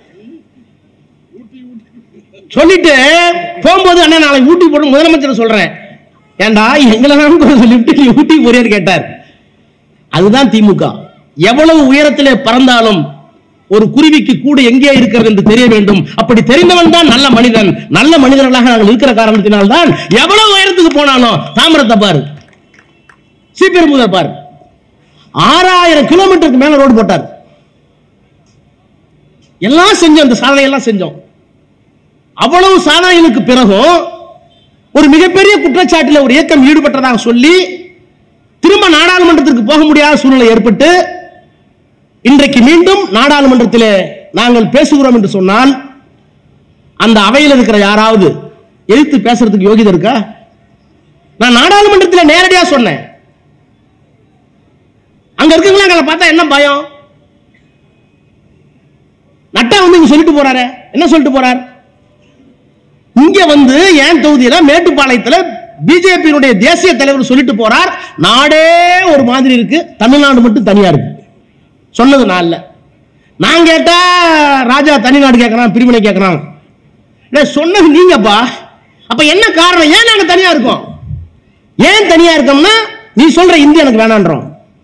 சொல்லிட்டு போகும்போது, அண்ணா நாளைக்கு ஊட்டி போட்டு முதலமைச்சர் சொல்றேன், ஏண்டா எங்களை லிப்ட் ஊட்டி போறியான்னு கேட்டார். அதுதான் திமுக. எவ்வளவு உயரத்திலே பறந்தாலும் ஒரு குருவிக்கு கூடு எங்கே இருக்கிறது என்று தெரிய வேண்டும். அப்படி தெரிந்தவன் தான் நல்ல மனிதன். நல்ல மனிதர்களாக நாங்கள் இருக்கிற காரணத்தினால் தான் எவ்வளவு உயரத்துக்கு போனாலும், தாமிரத்தை பாரு, ஸ்ரீபெரும்புதூர் பாரு, 6000 கிலோமீட்டருக்கு மேல ரோடு போட்டார். எல்லாம் செஞ்சோம், இந்த சாதனை எல்லாம் செஞ்சோம். அவ்வளவு சாதனைகளுக்கு பிறகும் ஒரு மிகப்பெரிய குற்றச்சாட்டில் ஒரு இயக்கம் ஈடுபட்டதாக சொல்லி திரும்ப நாடாளுமன்றத்திற்கு போக முடியாத சூழ்நிலை ஏற்பட்டு இன்றைக்கு மீண்டும் நாடாளுமன்றத்தில் நாங்கள் பேசுகிறோம் என்று சொன்னால், அந்த அவையில் இருக்கிற யாராவது எதிர்த்து பேசுறதுக்கு யோகிதை இருக்கா? நான் நாடாளுமன்றத்தில் நேரடியா சொன்னேன். அங்க இருக்கவங்க பார்த்தா என்ன பயம்? நட்டா வந்து இங்க சொல்லிட்டு போறாரு. என்ன சொல்லிட்டு போறார்? இங்க வந்து என் தொகுதியில மேட்டுப்பாளையத்தில் பிஜேபியினுடைய தேசிய தலைவர் சொல்லிட்டு போறார், நாடே ஒரு மாதிரி இருக்கு, தமிழ்நாடு மட்டும் தனியா இருக்கு. சொன்னது நான் இல்ல. நான் கேட்டா ராஜா தனிநாடு கேட்கறான், பிரிவினை கேட்கறான். சொன்னது நீங்கப்பா. அப்ப என்ன காரணம்? ஏன் நாங்க தனியா இருக்கோம்? ஏன் தனியா இருக்கோம்னா, நீ சொல்ற இந்தியா எனக்கு வேணான்றோம்.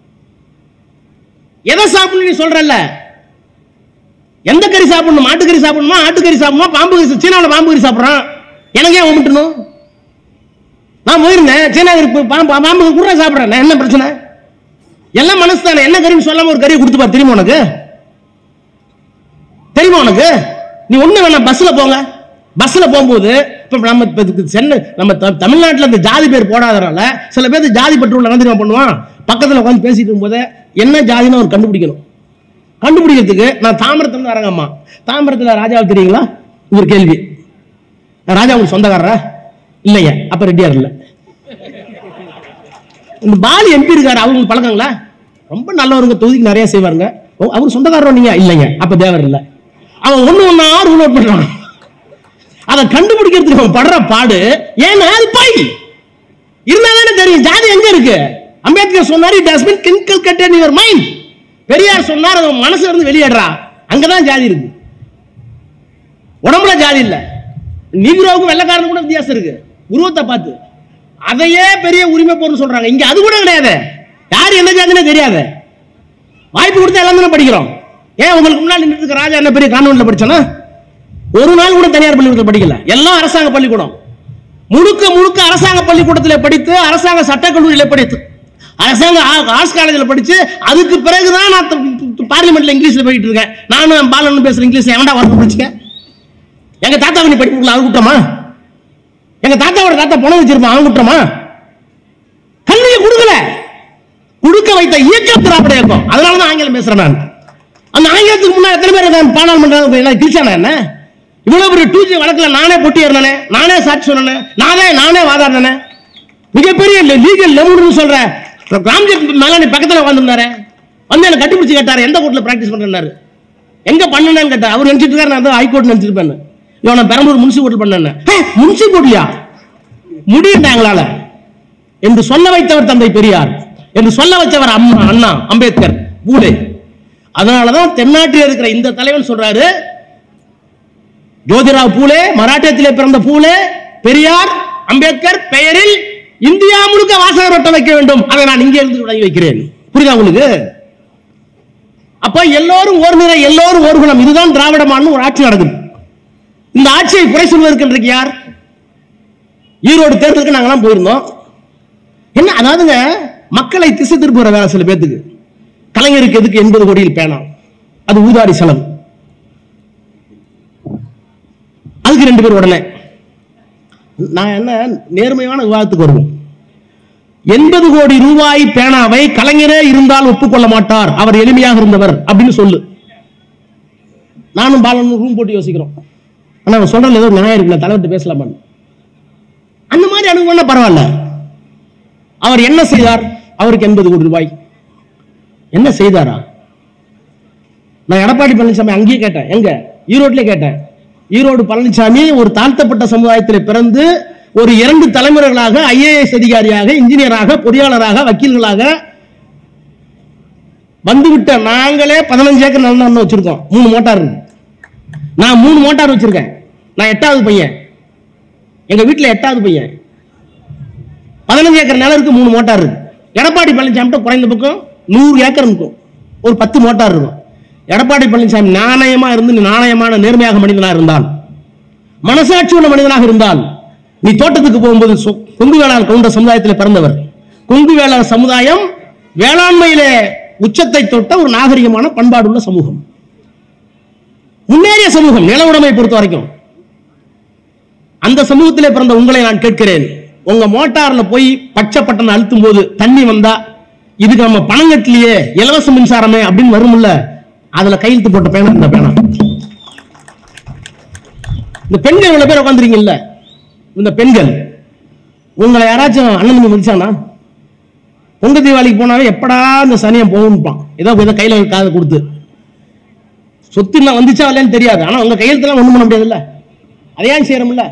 எதை சாப்பிடணும் நீ சொல்றல்ல? எந்த கறி சாப்பிடணும்? மாட்டுக்கறி சாப்பிடணுமா, ஆட்டுக்கறி சாப்பிடணுமா, பாம்பு கறி? சீனாவில் பாம்பு கறி சாப்பிட்றான், எனக்கு ஏன் ஓமிட்டணும்? நான் போயிருந்தேன், சீனாவிற்கு பாம்பு கூட சாப்பிட்றேன், என்ன பிரச்சனை? எல்லாம் மனசு தானே. என்ன கறின்னு சொல்லாம ஒரு கறியை கொடுத்து பாரு, தெரியுமா உனக்கு? தெரியுமா உனக்கு? நீ ஒண்ணு வேணாம், பஸ்ல போங்க. பஸ்ல போகும்போது இப்ப நம்ம சென்னை, நம்ம தமிழ்நாட்டில் அந்த ஜாதி பேர் போடாதனால சில பேர் ஜாதி பற்று உள்ள தெரியுமா பண்ணுவான், பக்கத்தில் உட்காந்து பேசிட்டு இருக்கும்போது என்ன ஜாதின்னு அவர் கண்டுபிடிக்கணும். கண்டுபிடிக்கிறதுக்கு நான் தாமிரத்துல வரங்கம்மா, தாமிரத்தில் ராஜாவை தெரியுங்களா? ஒரு கேள்வி. ராஜா உங்களுக்கு சொந்தக்காரரா? இல்லைங்க. அப்ப ரெட்டியார் இல்ல. இந்த பாலி எம்பி இருக்காரு, அவங்க பழக்கங்களா? ரொம்ப நல்லவருங்க, தொகுதிக்கு நிறைய செய்வாருங்க. அவர் சொந்தக்காரர் நீங்க? இல்லைங்க. அப்ப தேவர் இல்ல. அவன் ஒண்ணு ரூல் அவுட் பண்றான். அதை கண்டுபிடிக்கிறதுக்கு அவன் படுற பாடு ஏன்னா அது பை இருந்தாதானே தெரியும் ஜாதி எங்க இருக்கு. அம்பேத்கர் சொன்னாரு, it has been inculcated in your mind. Periyar சொன்னார், அவன் மனசுல இருந்து வெளியேறா, அங்கதான் ஜாதி இருக்கு, உடம்புல ஜாதி இல்ல. நீக்ரோவுக்கும் வெள்ளக்காரனுக்கு கூட வித்தியாசம் இருக்கு, உருவத்தை பார்த்து. அதையே பெரிய உரிமை போறன்னு சொல்றாங்க. இங்க அது கூட கிடையாது. யார் என்ன ஜாதினே தெரியாது. வாய்ப்பு கொடுத்தா எல்லாம் தானே படிக்கிறோம். ஏன் உங்களுக்கு முன்னாடி நின்றுட்டு ராஜா என்ன பெரிய கான்வென்ட்ல படிச்சானா? ஒரு நாள் கூட தனியார் பள்ளிக்கூடத்தில் படிக்கல, எல்லாம் அரசாங்க பள்ளிக்கூடம். முழுக்க முழுக்க அரசாங்க பள்ளிக்கூடத்தில் படித்து, அரசாங்க சட்டக்கல்லூரியில் படித்து, அரசாங்க ஆர்ட்ஸ் காலேஜில் படிச்சு, அதுக்கு பிறகுதான் நான் பார்லிமெண்ட்ல இங்கிலீஷ்ல போயிட்டு இருக்கேன். நானும் பாலன் பேசுற இங்கிலீஷ் எவன்டா வார்த்தை படிச்சுக்க? எங்க தாத்தாவை நீ படிப்பு அது குற்றமா? எங்க தாத்தாவோட தாத்தா பணம் வச்சிருப்பான், அவன் குற்றமா? கல்வியை கொடுக்கல, கொடுக்க வைத்த இயக்கம் திராவிட இயக்கம். அதனாலதான் ஆங்கிலம் பேசுறேன் நான். அந்த ஆங்கிலத்துக்கு முன்னாடி எத்தனை பேர் பாராளுமன்றம் கிழிச்சானா? என்ன இவ்வளவு பெரிய 2G வழக்குல நானே போட்டி ஏறினேன், நானே சாட்சி சொன்னேன், நானே வாதாடினேன். மிகப்பெரிய லீகல் லெமன் சொல்ற ராம்ஜெட் மேலானி பக்கத்தில் உட்காந்துருந்தாரு, வந்து எனக்கு கட்டிப்பிடிச்சு கேட்டாரு, எந்த கோர்ட்ல பிராக்டிஸ் பண்றாரு, எங்க பண்ணேன்னு கேட்டார். அவர் நினைச்சிட்டு இருக்காரு நான் ஹைகோர்ட் நினைச்சிருப்பேன், இவன் பெரம்பலூர் முனிசிபல் பண்ணேன். முனிசிபல்யா முடியுண்டாங்களால என்று சொல்ல வைத்தவர் தந்தை பெரியார், என்று சொல்ல வச்சவர் அண்ணா அம்பேத்கர், பூலே. அதனாலதான் தென்னாட்டில் இருக்கிற இந்த தலைவன் சொல்றாரு, ஜோதிராவ் பூலே, மராட்டியத்திலே பிறந்த பூலே, பெரியார், அம்பேத்கர் பெயரில் இந்தியா முழுக்க வாசகர் ஒட்ட வைக்க வேண்டும். அதை நான் இங்கே இருந்து தொடங்கி வைக்கிறேன். புரியுதா உங்களுக்கு? அப்ப எல்லோரும் ஓர் நிறை, எல்லோரும் ஒரு குணம், இதுதான் திராவிடமான ஒரு ஆட்சி நடக்குது. இந்த ஆட்சியை குறை சொல்வதற்கு இன்றைக்கு யார்? ஈரோடு தேர்தலுக்கு நாங்கெல்லாம் போயிருந்தோம். என்ன அதாவதுங்க, மக்களை திசை திருப்புற வேலை சில பேத்துக்கு. கலைஞருக்கு எதுக்கு 80 கோடியில் பேனாம், அது ஊதாரி செலவு. அதுக்கு 2 பேர் உடனே. நான் என்ன நேர்மையான விவாதத்துக்கு வருவோம். 80 கோடி ரூபாய் பேனாவை கலைஞரே இருந்தால் ஒப்புக்கொள்ள மாட்டார், அவர் எளிமையாக இருந்தவர் அப்படின்னு சொல்லு. நானும் பாலனும் ரூம் போட்டு யோசிக்கிறோம். ஆனா அவன் சொல்றதுல ஏதோ நியாயம் இருக்குல்ல, தலைவர்கிட்ட பேசலாமா? அந்த மாதிரி அனுபவம் பரவாயில்ல. அவர் என்ன செய்தார்? அவருக்கு 80 கோடி ரூபாய் என்ன செய்தாரா? நான் எடப்பாடி பழனிசாமி அங்கேயே கேட்டேன், எங்க ஈரோட்லயே கேட்டேன், ஈரோடு பழனிசாமி ஒரு தாழ்த்தப்பட்ட சமுதாயத்தில் பிறந்து ஒரு 2 தலைமுறைகளாக IAS அதிகாரியாக, இன்ஜினியராக, பொறியாளராக, வக்கீல்களாக வந்துவிட்ட நாங்களே 15 ஏக்கர் நிலம் வச்சிருக்கோம். 3 மோட்டார் இருக்கு. நான் 3 மோட்டார் வச்சிருக்கேன். நான் 8வது பையன். எங்க வீட்டுல 8வது பையன். 15 ஏக்கர் நிலம் இருக்கு, 3 மோட்டார் இருக்கு. எடப்பாடி பழனிசாமி குறைந்த பக்கம் 100 ஏக்கர் இருக்கும், ஒரு 10 மோட்டார் இருக்கும். எடப்பாடி பழனிசாமி நாணயமா இருந்து, நாணயமான நேர்மையாக மனிதனாக இருந்தால், மனசாட்சி உள்ள மனிதனாக இருந்தால், நீ தோட்டத்துக்கு போகும்போது கொங்கு வேளாண் கவுண்டர் சமுதாயத்தில் பிறந்தவர். கொங்கு வேளாண் சமுதாயம் வேளாண்மையிலே உச்சத்தை தொட்ட ஒரு நாகரிகமான பண்பாடுள்ள சமூகம், முன்னேறிய சமூகம் நில உடைமை பொறுத்த வரைக்கும். அந்த சமூகத்திலே பிறந்த உங்களை நான் கேட்கிறேன், உங்க மோட்டார்ல போய் பச்சை பட்டன் அழுத்தும் போது தண்ணி வந்தா இதுக்கு நம்ம பணம் கட்டலையே, இலவச மின்சாரமே அப்படின்னு வரும்ல, அதுல கையெழுத்து போட்ட பேனா இந்த பேனா. இந்த பெண்கள் இவ்வளவு பேர் உட்காந்துருக்கீங்கல்ல, இந்த பெண்கள் உங்களை யாராச்சும் அண்ணன் முடிச்சானா? பொங்க தீபாவளிக்கு போனாவே எப்படா இந்த சனியம் போகணும்ப்பான், ஏதோ கையில காதை கொடுத்து. சொத்து என்ன வந்துச்சா இல்லைன்னு தெரியாது, ஆனா உங்க கையெழுத்துலாம் ஒண்ணும் பண்ண முடியாதுல்ல, அதையான் செய்யறோம்ல.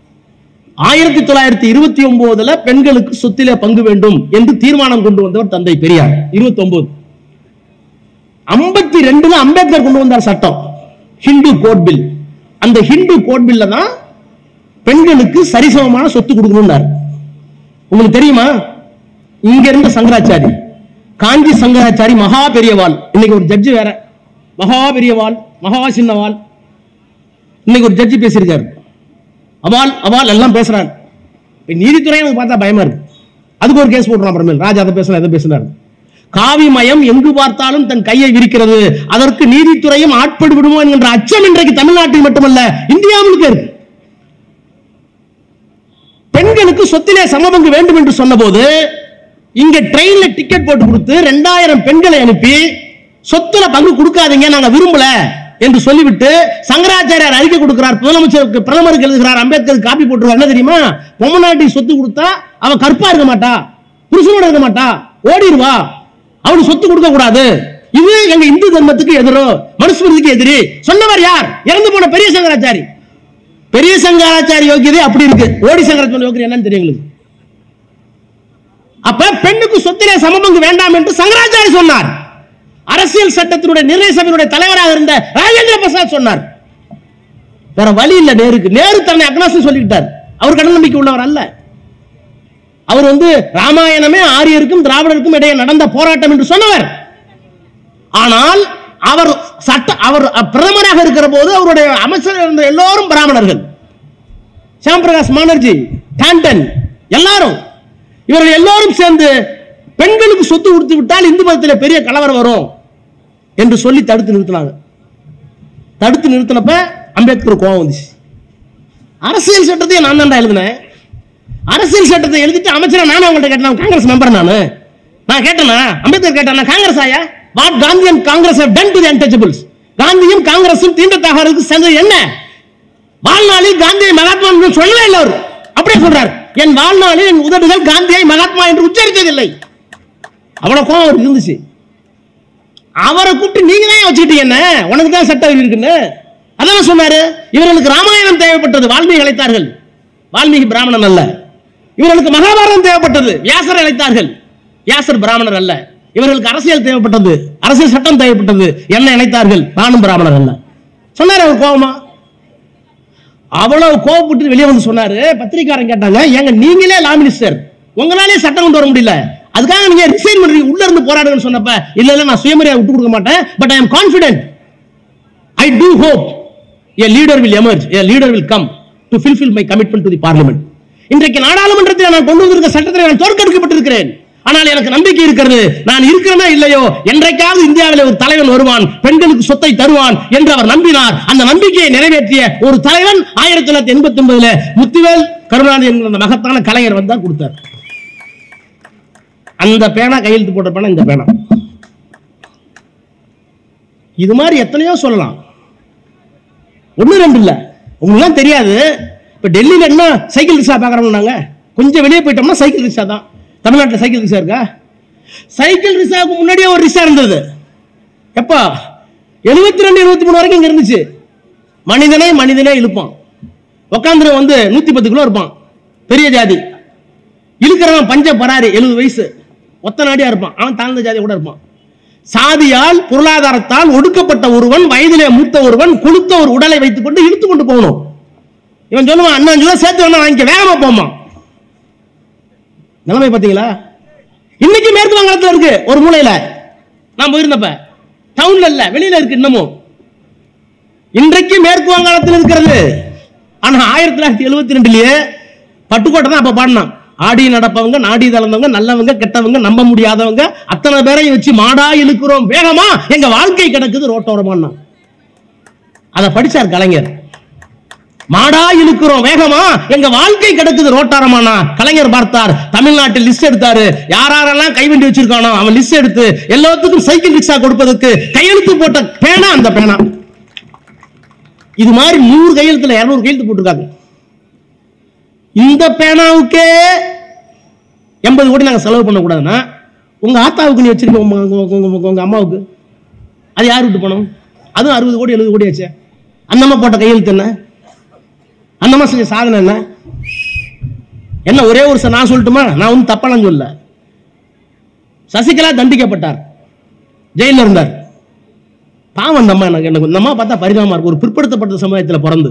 1929 பெண்களுக்கு சொத்திலே பங்கு வேண்டும் என்று தீர்மானம் கொண்டு வந்தவர் தந்தை பெரியார். 29 52 அம்பேத்கர் கொண்டு வந்தார் சட்டம், ஹிந்து கோட் பில். அந்த ஹிந்து கோட் பில்ல தான் பெண்களுக்கு சரிசமமான சொத்து கொடுக்கணும்னார். உங்களுக்கு தெரியுமா, இங்க இருந்த சங்கராச்சாரி, காஞ்சி சங்கராச்சாரி, மகா பெரியவாள், இன்னைக்கு ஒரு ஜட்ஜி வேற, மகா பெரியவாள், மகா சின்னவாள், இன்னைக்கு ஒரு ஜட்ஜி பேசியிருக்காரு. அவால் அவால் எல்லாம் பேசுறாரு. நீதித்துறை பார்த்தா பயமா இருக்கு, அதுக்கு ஒரு கேஸ் போட்டுறான். அப்புறமேல் ராஜா அதை பேசுறாரு, எதை பேசுறாரு. காவி மயம் எங்கு பார்த்தாலும் தன் கையை விரிக்கிறது, அதற்கு நீதித்துறையும் ஆட்பட்டு விடுமோ என்கின்ற அச்சம் இன்றைக்கு தமிழ்நாட்டில் மட்டுமல்ல இந்தியாவுக்கு இருக்கு. பெண்களுக்கு சொத்திலே சமபங்கு வேண்டும் என்று சொன்ன போது இங்க ட்ரெயின்ல டிக்கெட் போட்டு கொடுத்து 2000 பெண்களை அனுப்பி சொத்துல பங்கு கொடுக்காதீங்க நாங்க விரும்பல என்று சொல்லிவிட்டு சங்கராச்சாரியார் அறிக்கை கொடுக்கிறார். முதலமைச்சருக்கு, பிரதமருக்கு எழுதுகிறார், அம்பேத்கர் காப்பி போட்டுருவார். என்ன தெரியுமா, பொம்மநாட்டி சொத்து கொடுத்தா அவ கற்பா இருக்க மாட்டா, புருஷனோட இருக்க மாட்டா, ஓடிடுவா, அவனுக்கு சொத்து கொடுக்க கூடாது, இது எங்க இந்து தர்மத்துக்கு எதிரோ, மனுஸ்மிருதிக்கு எதிரி. சொன்னவர் யார்? இறந்து போன பெரிய சங்கராச்சாரி. பெரிய சங்கராச்சாரி யோகியதை அப்படி இருக்கு, ஓடி சங்கராச்சாரி யோகியம் என்னன்னு தெரியும் எங்களுக்கு. அப்ப பெண்ணுக்கு சொத்திலே சமபங்கு வேண்டாம் என்று சங்கராச்சாரி சொன்னார். அரசியல் சட்டத்தினுடைய நிர்ணய சபையினுடைய தலைவராக இருந்த ராஜேந்திர பிரசாத் சொன்னார். வேற வழி இல்ல நேருக்கு. நேரு தன்னை அக்னாஸ்டிக் சொல்லிட்டார். அவர் கடல் நம்பிக்கை உள்ளவர் அல்ல. அவர் ராமாயணமே ஆரியருக்கும் திராவிடருக்கும் இடையே நடந்த போராட்டம் என்று சொன்னவர். ஆனால் அவர் பிரதமராக இருக்கிற போது அவருடைய அமைச்சர் இருந்த எல்லோரும் பிராமணர்கள். சியாம் பிரகாஷ் பானர்ஜி, டாண்டன், எல்லாரும் இவர்கள் எல்லோரும் சேர்ந்து பெண்களுக்கு சொத்து கொடுத்து விட்டால் இந்து மதத்தில் பெரிய கலவரம் வரும் என்று சொல்லி தடுத்து நிறுத்தினாங்க. தடுத்து நிறுத்தினப்ப அம்பேத்கர் கோபம் வந்துச்சு. அரசியல் சட்டத்தை நான் தான் எழுதினேன். அரசியல் சட்டத்தை எழுதிட்டு அமைச்சரா நானும் அவங்கள்ட்ட கேட்டேன். காங்கிரஸ் மெம்பர் நான் கேட்டேனா? அம்பேத்கர் கேட்டானா? காங்கிரஸ் ஆயா? What Gandhi and Congress have done to the untouchables? காந்தியும் காங்கிரஸும் தீண்டத்தகாதவர்களுக்கு செஞ்சது என்ன? வாழ்நாளில் காந்தியை மகாத்மா என்று சொல்லவே இல்லை. அவர் அப்படியே சொல்றார், என் வாழ்நாளில் என் உதடுகள் காந்தியை மகாத்மா என்று உச்சரித்ததில்லை. அவ்வளவு கோபம் இருந்துச்சு. அவரை கூப்பிட்டு நீங்க தான் வச்சுக்கிட்டீங்க, என்ன உனக்கு தான் சட்டம் இருக்குன்னு அதான் சொன்னாரு. இவர்களுக்கு ராமாயணம் தேவைப்பட்டது, வால்மீகி அழைத்தார்கள். வால்மீகி பிராமணன் அல்ல. இவர்களுக்கு மகாபாரதம் தேவைப்பட்டது, வியாசர் அழைத்தார்கள். வியாசர் பிராமணர் அல்ல. இவர்களுக்கு அரசியல் தேவைப்பட்டது, அரசியல் சட்டம் தேவைப்பட்டது, என்ன இணைத்தார்கள், நானும் பிராமணர் அல்ல சொன்னார். அவர் கோபமா அவ்வளவு கோபப்பட்டு வெளியே வந்து சொன்னாரு. பத்திரிகாரன் கேட்டாங்க, ஏங்க நீங்களே லா மினிஸ்டர், உங்களாலே சட்டம் கொண்டு வர முடியல, அதுக்காக நீங்க ரிசைன் பண்றீங்க, உள்ள இருந்து போராடுங்கன்னு சொன்னப்ப இல்ல நான் சுயமரியாதை விட்டு கொடுக்க மாட்டேன், but I am confident, I do hope a leader will emerge, a leader will come to fulfill my commitment to the parliament. இன்றைக்கு நாடாளுமன்றத்தில் நான் கொண்டு வந்திருக்கிற சட்டத்தில் நான் தோற்கடிக்கப்பட்டிருக்கிறேன். ஆனால் எனக்கு நம்பிக்கை இருக்கிறது, நான் இருக்கிறேனா இல்லையோ என்றைக்காவது இந்தியாவில் ஒரு தலைவன் வருவான், பெண்களுக்கு சொத்தை தருவான் என்று அவர் நம்பினார். அந்த நம்பிக்கையை நிறைவேற்றிய ஒரு தலைவன் 1989 முத்துவேல் கருணாநிதி என்கிற மகத்தான கலைஞர் வந்தா கொடுத்தார். அந்த பேனா கையெழுத்து போட்ட பேனா இந்த பேனா. இது மாதிரி எத்தனையோ சொல்லலாம், ஒன்னு ரெண்டு இல்ல. உங்களுக்கு தெரியாது, இப்ப டெல்லியில என்ன சைக்கிள் ரிக்ஷா பாக்குறோம்னாங்க, கொஞ்சம் வெளியே போயிட்டோம்னா சைக்கிள் ரிக்ஷா தான். தமிழ்நாட்டில் சைக்கிள் ரிக்ஷா இருக்கா? சைக்கிள் ரிக்ஷாவுக்கு முன்னாடியே ஒரு ரிக்ஷா இருந்தது. எப்ப 72 73 வரைக்கும் இங்க இருந்துச்சு. மனிதனே மனிதனே இழுப்பான். உட்காந்துரு 110 கிலோ இருப்பான், பெரிய ஜாதி. இழுக்கிறவன் பஞ்ச பராரி 70 வயசு ஒத்த நாடியா இருப்பான், அவன் தாழ்ந்த ஜாதி கூட இருப்பான். சாதியால் பொருளாதாரத்தால் ஒடுக்கப்பட்ட ஒருவன், வயதிலே மூத்த ஒருவன், கொளுத்த ஒரு உடலை வைத்துக் கொண்டு இழுத்து கொண்டு போகணும். இவன் சொல்லுவான், அண்ணா 5 ரூபா சேர்த்து வேணா வாங்கிக்க, வேகமா போமா. நிலைமை பாத்தீங்களா? இன்னைக்கு மேற்கு வங்காளத்தில் இருக்கு ஒரு மூலையில, நான் போயிருந்தப்ப டவுன்ல இல்ல, வெளியில இருக்கு இன்னமும். இன்றைக்கு மேற்கு வங்காளத்தில் இருக்கிறது. ஆனா 1972லயே பட்டுக்கோட்டை தான் அப்ப பாடினான். ஆடி நடப்பவங்க, நாடி தளர்ந்தவங்க, நல்லவங்க, கெட்டவங்க, நம்ப முடியாதவங்க, அத்தனை பேரையும் வச்சு மாடா இழுக்கிறோம் வேகமா, எங்க வாழ்க்கை கிடக்குது ரோட்டோரமா. அத படிச்சார் கலைஞர். மாடா இழுக்கிறோம் வேகமா, எங்க வாழ்க்கை கிடக்குது ரோட்டாரமானா. கலைஞர் பார்த்தார், தமிழ்நாட்டில் லிஸ்ட் எடுத்தாரு, யாரெல்லாம் கைவண்டி வச்சிருக்கானோ அவன் லிஸ்ட் எடுத்து எல்லாத்துக்கும் சைக்கிள் ரிக்ஷா கொடுப்பதற்கு கையெழுத்து போட்ட பேனா அந்த பேனா. இது மாதிரி 100 கையெழுத்துல 200 கையெழுத்து போட்டிருக்காங்க. இந்த பேனாவுக்கே 80 கோடி நாங்க செலவு பண்ண கூடாதுன்னா, உங்க ஆத்தாவுக்கு நீ வச்சிருக்க, உங்க அம்மாவுக்கு அது யார் விட்டு பணம்? அதுவும் 60 கோடி 70 கோடி ஆச்சு. அந்தம்மா போட்ட கையெழுத்து என்ன? அந்தம்மா செஞ்ச சாதனை என்ன? என்ன ஒரே ஒரு நான் சொல்லட்டுமா? நான் ஒன்றும் தப்பாலாம் சொல்ல. சசிகலா தண்டிக்கப்பட்டார், ஜெயில இருந்தார். பாவம் அந்த அம்மா. எனக்கு இந்த அம்மா பார்த்தா பரிதாபமா இருக்கு. ஒரு பிற்படுத்தப்பட்ட சமுதாயத்தில் பிறந்து,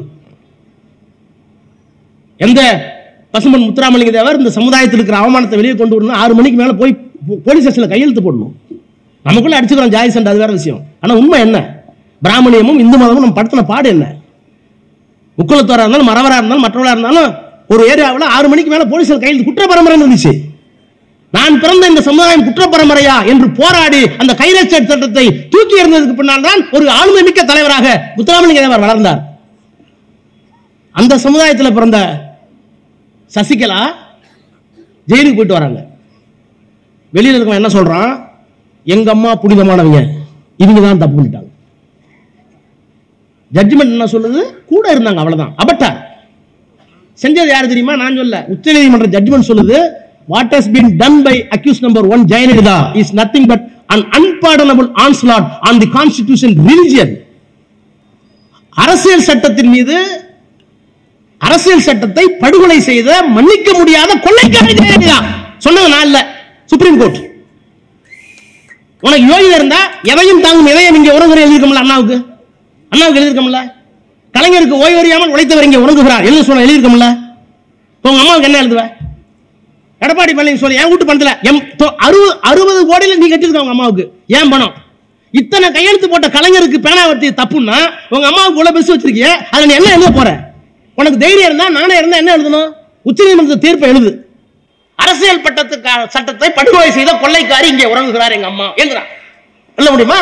எந்த பசுமன் முத்துராமலிங்க தேவர் இந்த சமுதாயத்தில் இருக்கிற அவமானத்தை வெளியே கொண்டு வரணும். 6 மணிக்கு மேல போய் போலீஸ் ஸ்டேஷன்ல கையெழுத்து போடணும். நமக்குள்ள அடிச்சுக்கிறோம் ஜாதி சண்டை, அது வேற விஷயம். ஆனா உண்மை என்ன? பிராமணியமும் இந்து மதமும் நம்ம படுத்தின பாடு என்ன? முக்குளத்தோரா இருந்தாலும், மரவரா இருந்தாலும், மற்றவரா இருந்தாலும், ஒரு ஏரியாவில் 6 மணிக்கு மேல போலீஸ் கையெழுத்து. குற்ற பரம்பரை இருந்துச்சு. நான் பிறந்த இந்த சமுதாயம் குற்ற பரம்பரையா என்று போராடி அந்த கைரேட் சட்டத்தை தூக்கி எறிந்ததுக்கு பின்னால் தான் ஒரு ஆளுமை மிக்க தலைவராக முத்துராமலிங்க தேவர் வளர்ந்தார். அந்த சமுதாயத்தில் பிறந்த சசிகலா ஜெயிலுக்கு போயிட்டு வராங்க. வெளியில இருக்கவன் என்ன சொல்றான்? எங்க அம்மா புனிதமானவங்க, இவங்க தான் தப்பு பண்ணிட்டாங்க. ஜட்ஜ்மெண்ட் என்ன சொல்லுது? கூட இருந்தாங்க, அவ்வளவுதான். அபட்டார் செஞ்சது யாரு தெரியுமா? நான் சொல்ல, உச்சநீதிமன்ற ஜட்ஜ்மெண்ட் சொல்லுது, what has been done by accused number 1 Jayanitha is nothing but an unpardonable onslaught on the constitution religion. அரசியல் சட்டத்தின் மீது, அரசியல் சட்டத்தை படுகொலை செய்த மன்னிக்க முடியாத கொள்ளைக்காரி ஜெயலலிதா. சொன்னது நான் இல்ல, சுப்ரீம் கோர்ட். உனக்கு யோகிதா இருந்தா எதையும் தாங்கும் இதயம் இங்கே உறங்குற எழுதிருக்கோம்ல, அண்ணாவுக்கு எழுதிருக்கோம்ல. கலைஞருக்கு ஓய்வறியாமல் உழைத்தவர் இங்கே உறங்குகிறார் எழுத சொன்ன எழுதிருக்கோம்ல. உங்க அம்மாவுக்கு என்ன எழுதுவ? எடப்பாடி பழனிசாமி என் வீட்டு பணத்துல 60 கோடியில் நீ கட்டிருக்க உங்க அம்மாவுக்கு. ஏன் பணம்? இத்தனை கையெழுத்து போட்ட கலைஞருக்கு பேனா வட்டி தப்புன்னா உங்க அம்மாவுக்கு உள்ள பெருசு வச்சிருக்கிய, அதை நீ என்ன எழுத போற? உனக்கு தைரியம் இருந்தா, நானே இருந்தா என்ன எழுதணும்? உச்சநீதிமன்ற தீர்ப்பை எழுது. அரசியல் சட்டத்தை படுகொலை செய்த கொள்ளைக்காரி இங்கே உறங்குகிறார் எங்க அம்மா எழுதுறான். எழுத முடியுமா?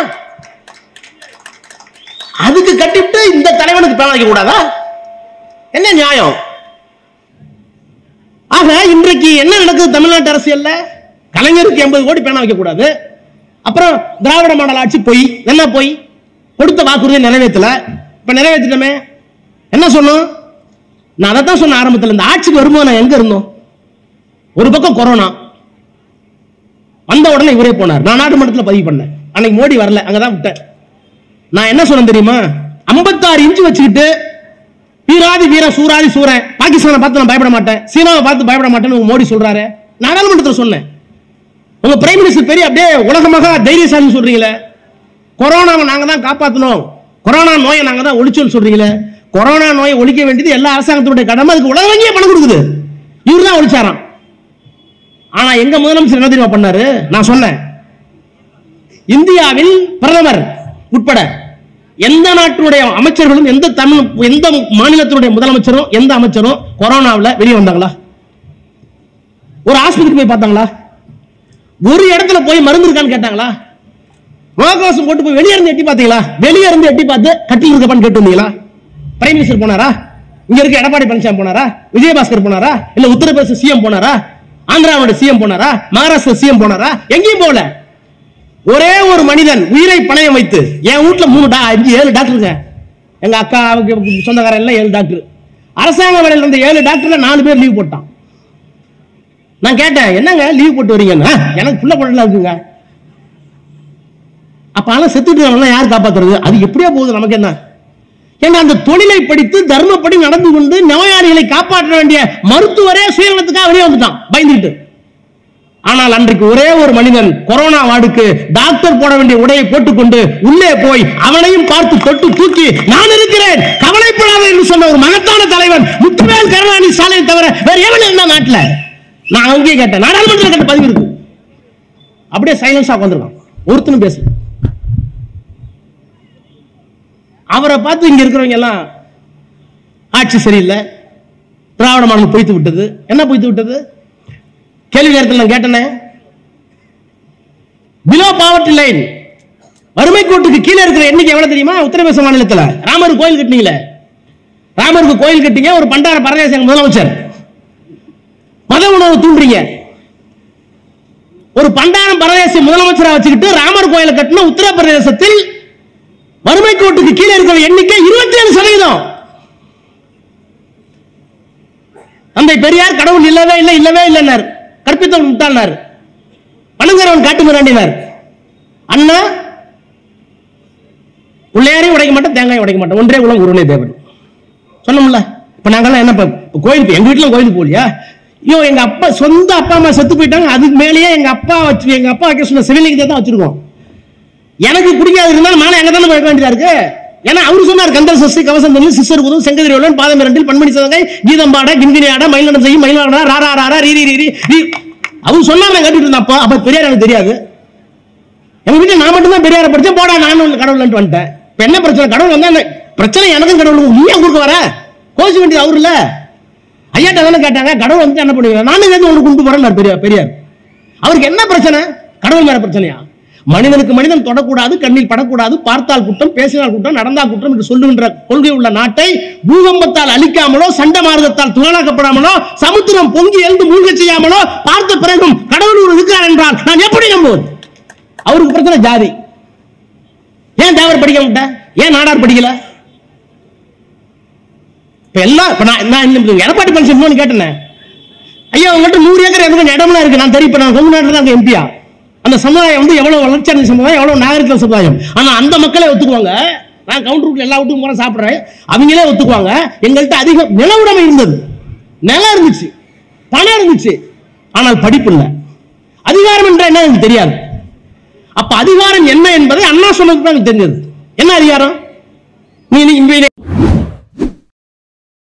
அதுக்கு கட்டிட்டு இந்த தலைவனுக்கு பேனா வைக்க கூடாதா? என்ன நியாயம்? ஆக இன்றைக்கு என்ன நடக்குது தமிழ்நாட்டு அரசியல்ல? கலைஞருக்கு 80 கோடி பேனா வைக்க கூடாது. அப்புறம் திராவிட மாடல் ஆட்சி போய் என்ன போய் கொடுத்த வாக்குறுதியை நிறைவேற்றல. இப்ப நிறைவேற்றிட்டோமே, என்ன சொன்னோம்? நான் அதை தான் சொன்ன ஆரம்பத்தில். இந்த ஆட்சிக்கு வரும்போது நான் எங்க இருந்தோம்? ஒரு பக்கம் கொரோனா வந்த உடனே இவரே போனார். நான் நாட்டுமன்றத்தில் பதிவு பண்ணேன். அன்னைக்கு மோடி வரல, அங்கதான் விட்டேன். நான் என்ன சொன்னேன் தெரியுமா? 56 இன்ச்சு வச்சுக்கிட்டு வீராதி வீர சூராதி சூரன், பாகிஸ்தானை பார்த்து நான் பயப்பட மாட்டேன், சீனாவை பார்த்து பயப்பட மாட்டேன்னு மோடி சொல்றாரு. நாடாளுமன்றத்தில் சொன்னேன். உங்க பிரைம் மினிஸ்டர் பெரிய அப்படியே உலகமாக தைரியசாலி சொல்றீங்களே, கொரோனாவை நாங்க தான் காப்பாற்றணும், கொரோனா நோயை நாங்க தான் ஒழிச்சோம்னு சொல்றீங்களே. கொரோனா நோயை ஒழிக்க வேண்டியது எல்லா அரசாங்கத்துடைய கடமை. அதுக்கு உலக வங்கியே பணம் கொடுக்குது, இவர் தான் ஒழிச்சாராம். ஆனா எங்க முதலமைச்சர் என்ன தெரியுமா பண்ணாரு? நான் சொன்னேன், இந்தியாவில் பிரதமர் உட்பட எந்த நாட்டுடைய அமைச்சர்களும், எந்த மாநிலத்தினுடைய முதலமைச்சரும், எந்த அமைச்சரும் கொரோனாவில் வெளியே வந்தாங்களா? ஒரு ஆஸ்பத்திரி போய் பார்த்தாங்களா? ஒரு இடத்துல போய் மருந்து இருக்கான்னு கேட்டாங்களா? முகக்கவசம் போட்டு போய் வெளியே இருந்து எட்டி பார்த்தீங்களா? வெளியே இருந்து எட்டி பார்த்து கட்டில் இருக்கப்பன்னு கேட்டு வந்தீங்களா? பிரைம் மினிஸ்டர் போனாரா? இங்க இருக்க எடப்பாடி பழனிசாமி போனாரா? விஜயபாஸ்கர் போனாரா? இல்ல உத்தரப்பிரதேச சிஎம் போனாரா? ஆந்திராவோட சிஎம் போனாரா? மகாராஷ்டிரா சிஎம் போனாரா? எங்கேயும் போகல. ஒரே ஒரு மனிதன் உயிரை பணயம் வைத்து, என் வீட்டுல 5 7 டாக்டருங்க, எங்க அக்கா சொந்தக்காரன் எல்லாம் 7 டாக்டர், அரசாங்க வேலையில் இருந்த 7 டாக்டர்ல 4 பேர் லீவ் போட்டான். நான் கேட்டேன், என்னங்க லீவ் போட்டு வரீங்கன்னா, எனக்கு புள்ள பொண்ணு இருக்குங்க. அப்ப ஆனா செத்துட்டு யார் காப்பாத்துறது? அது எப்படியா போகுது, நமக்கு என்ன? ஏன்னா அந்த தொழிலை படித்து தர்மப்படி நடந்து கொண்டு நோயாளிகளை காப்பாற்ற வேண்டிய மருத்துவரே சுயநலத்துக்காக வெளியே வந்துட்டான் பயந்துட்டு. ஆனால் அன்றைக்கு ஒரே ஒரு மனிதன் கொரோனா வார்டுக்கு டாக்டர் போட வேண்டிய உடையை போட்டுக்கொண்டு உள்ளே போய் அவனையும் பார்த்து தொட்டு தூக்கி நான் இருக்கிறேன் கவலைப்படாத என்று சொன்ன ஒரு மகத்தான தலைவன் முத்துவேல் கருணாநிதி ஸ்டாலினை தவிர வேற எவன் இருந்தா நாட்டில்? நான் அங்கேயே கேட்டேன், நாடாளுமன்றத்தில் கேட்ட பதிவு இருக்கு. அப்படியே சைலன்ஸா உட்கார்ந்திருக்கான், ஒருத்தனும் பேசல. அவரை பார்த்து இங்க இருக்கிறவங்க எல்லாம் ஆட்சி சரியில்லை, திராவிட மாடல் பொய்த்து விட்டது. என்ன பொய்த்து விட்டது? கேள்வி நேரத்தில் நான் கேட்டேனே, பிலோ பாவர்ட்டி லைன், வறுமை கோட்டுக்கு கீழே இருக்கிற எண்ணிக்கை எவ்வளவு தெரியுமா? உத்தரப்பிரதேச மாநிலத்தில் ராமருக்கு கோயில் கட்டினீங்களே, ராமருக்கு கோயில் கட்டிங்க, ஒரு பண்டார பரதேச முதலமைச்சர் மத உணர்வு தூண்டுறீங்க. ஒரு பண்டாரம் பரதேச முதலமைச்சரை வச்சுக்கிட்டு ராமர் கோயிலை கட்டின உத்தரப்பிரதேசத்தில் வறுமை கோட்டுக்கு கீழே இருக்கிற எண்ணிக்கை 27%. தந்தை பெரியார் கடவுள் இல்லவே இல்லை, இல்லவே இல்லைன்னார், கற்பித்தவன் முட்டாள்னார், பணங்கிறவன் காட்டு மிராண்டினார். அண்ணா உள்ளேரையும் உடைக்க மாட்டேன், தேங்காயும் உடைக்க மாட்டேன், ஒன்றே குலம் ஒருவனே தேவன் சொன்னோம்ல. இப்ப நாங்கெல்லாம் என்ன, கோயிலுக்கு எங்க வீட்டுல கோயிலுக்கு போலியா? ஐயோ எங்க அப்பா சொந்த அப்பா அம்மா செத்து போயிட்டாங்க, அதுக்கு மேலேயே எங்க அப்பா வைக்க சொன்ன சிவலிங்கத்தை தான் வச்சிருக்கோம். எனக்கு பிடிக்காது இருந்தாலும் மாலை எங்க தானே வைக்க வேண்டியதா இருக்கு. ஏன்னா அவரு சொன்னார், கந்தர் சஷ்டி கவசம் தண்ணி சிஸ்டர் உதவும் செங்கதிரி உள்ளன் பாதம் இரண்டில் பன்மணி சதங்கை கீதம்பாட கிண்கிணியாட மயிலடம் செய்யும் மயிலாடா ராரா ராரா ரீ ரீ ரீ அவரு சொன்னார். நான் கேட்டுட்டு இருந்தேன். அப்ப பெரியார் எனக்கு தெரியாது. எங்க வீட்டுல நான் மட்டும் தான் பெரியார படிச்சேன். போடா நானும் கடவுள் வந்துட்டேன். இப்ப என்ன பிரச்சனை? கடவுள் வந்தா பிரச்சனை எனக்கும் கடவுளுக்கும். நீ ஏன் கொடுக்க வர? கோச்சு வேண்டியது அவரு இல்ல. ஐயாட்ட தானே கேட்டாங்க, கடவுள் வந்து என்ன பண்ணுவீங்க? நானும் வந்து உனக்கு கொண்டு போறேன் பெரியார். அவருக்கு என்ன பிரச்சனை? கடவுள் மேல பிரச்சனையா? மனிதனுக்கு மனிதன் தொடக்கூடாது, கண்ணில் படக்கூடாது, பார்த்தால் குற்றம், பேசினால் குற்றம், நடந்தால் குற்றம் என்று சொல்லுகின்ற கொள்கை உள்ள நாட்டை பூகம்பத்தால் அழிக்காமலோ, சண்ட மார்க்கத்தால் துணாக்கப்படாமலோ, சமுத்திரம் பொங்கி எழுந்து மூழ்க செய்யாமலோ பார்த்த பிறகும் கடவுள் இருக்கிறார் என்றால் நான் எப்படி நம்புவது? அவருக்கு பிரச்சனை ஜாதி. ஏன் தேவர் படிக்க மாட்ட? ஏன் நாடார் படிக்கல? இப்ப எல்லாம் எடப்பாடி பழனிசாமி கேட்டேன், ஐயா உங்கள்கிட்ட 100 ஏக்கர் எனக்கு இடம்லாம் இருக்கு, நான் தெரியும், நான் கொங்கு நாட்டில் தான் எம்பியா. அந்த சமுதாயம் வந்து எவ்வளவு வளர்ச்சி அடைந்த சமுதாயம், எவ்வளவு நாகரிக சமுதாயம். ஆனா அந்த மக்களே ஒத்துக்குவாங்க. நான் கவுண்டர் எல்லா வீட்டுக்கும் போற சாப்பிடுறேன், அவங்களே ஒத்துக்குவாங்க. எங்கள்கிட்ட அதிக நில உடைமை இருந்தது, நிலம் இருந்துச்சு, பணம் இருந்துச்சு, ஆனால் படிப்பு இல்லை. அதிகாரம் என்ற என்ன எனக்கு தெரியாது. அப்ப அதிகாரம் என்ன என்பதை அண்ணா சொன்னது தான் எனக்கு தெரிஞ்சது. என்ன அதிகாரம்? நீ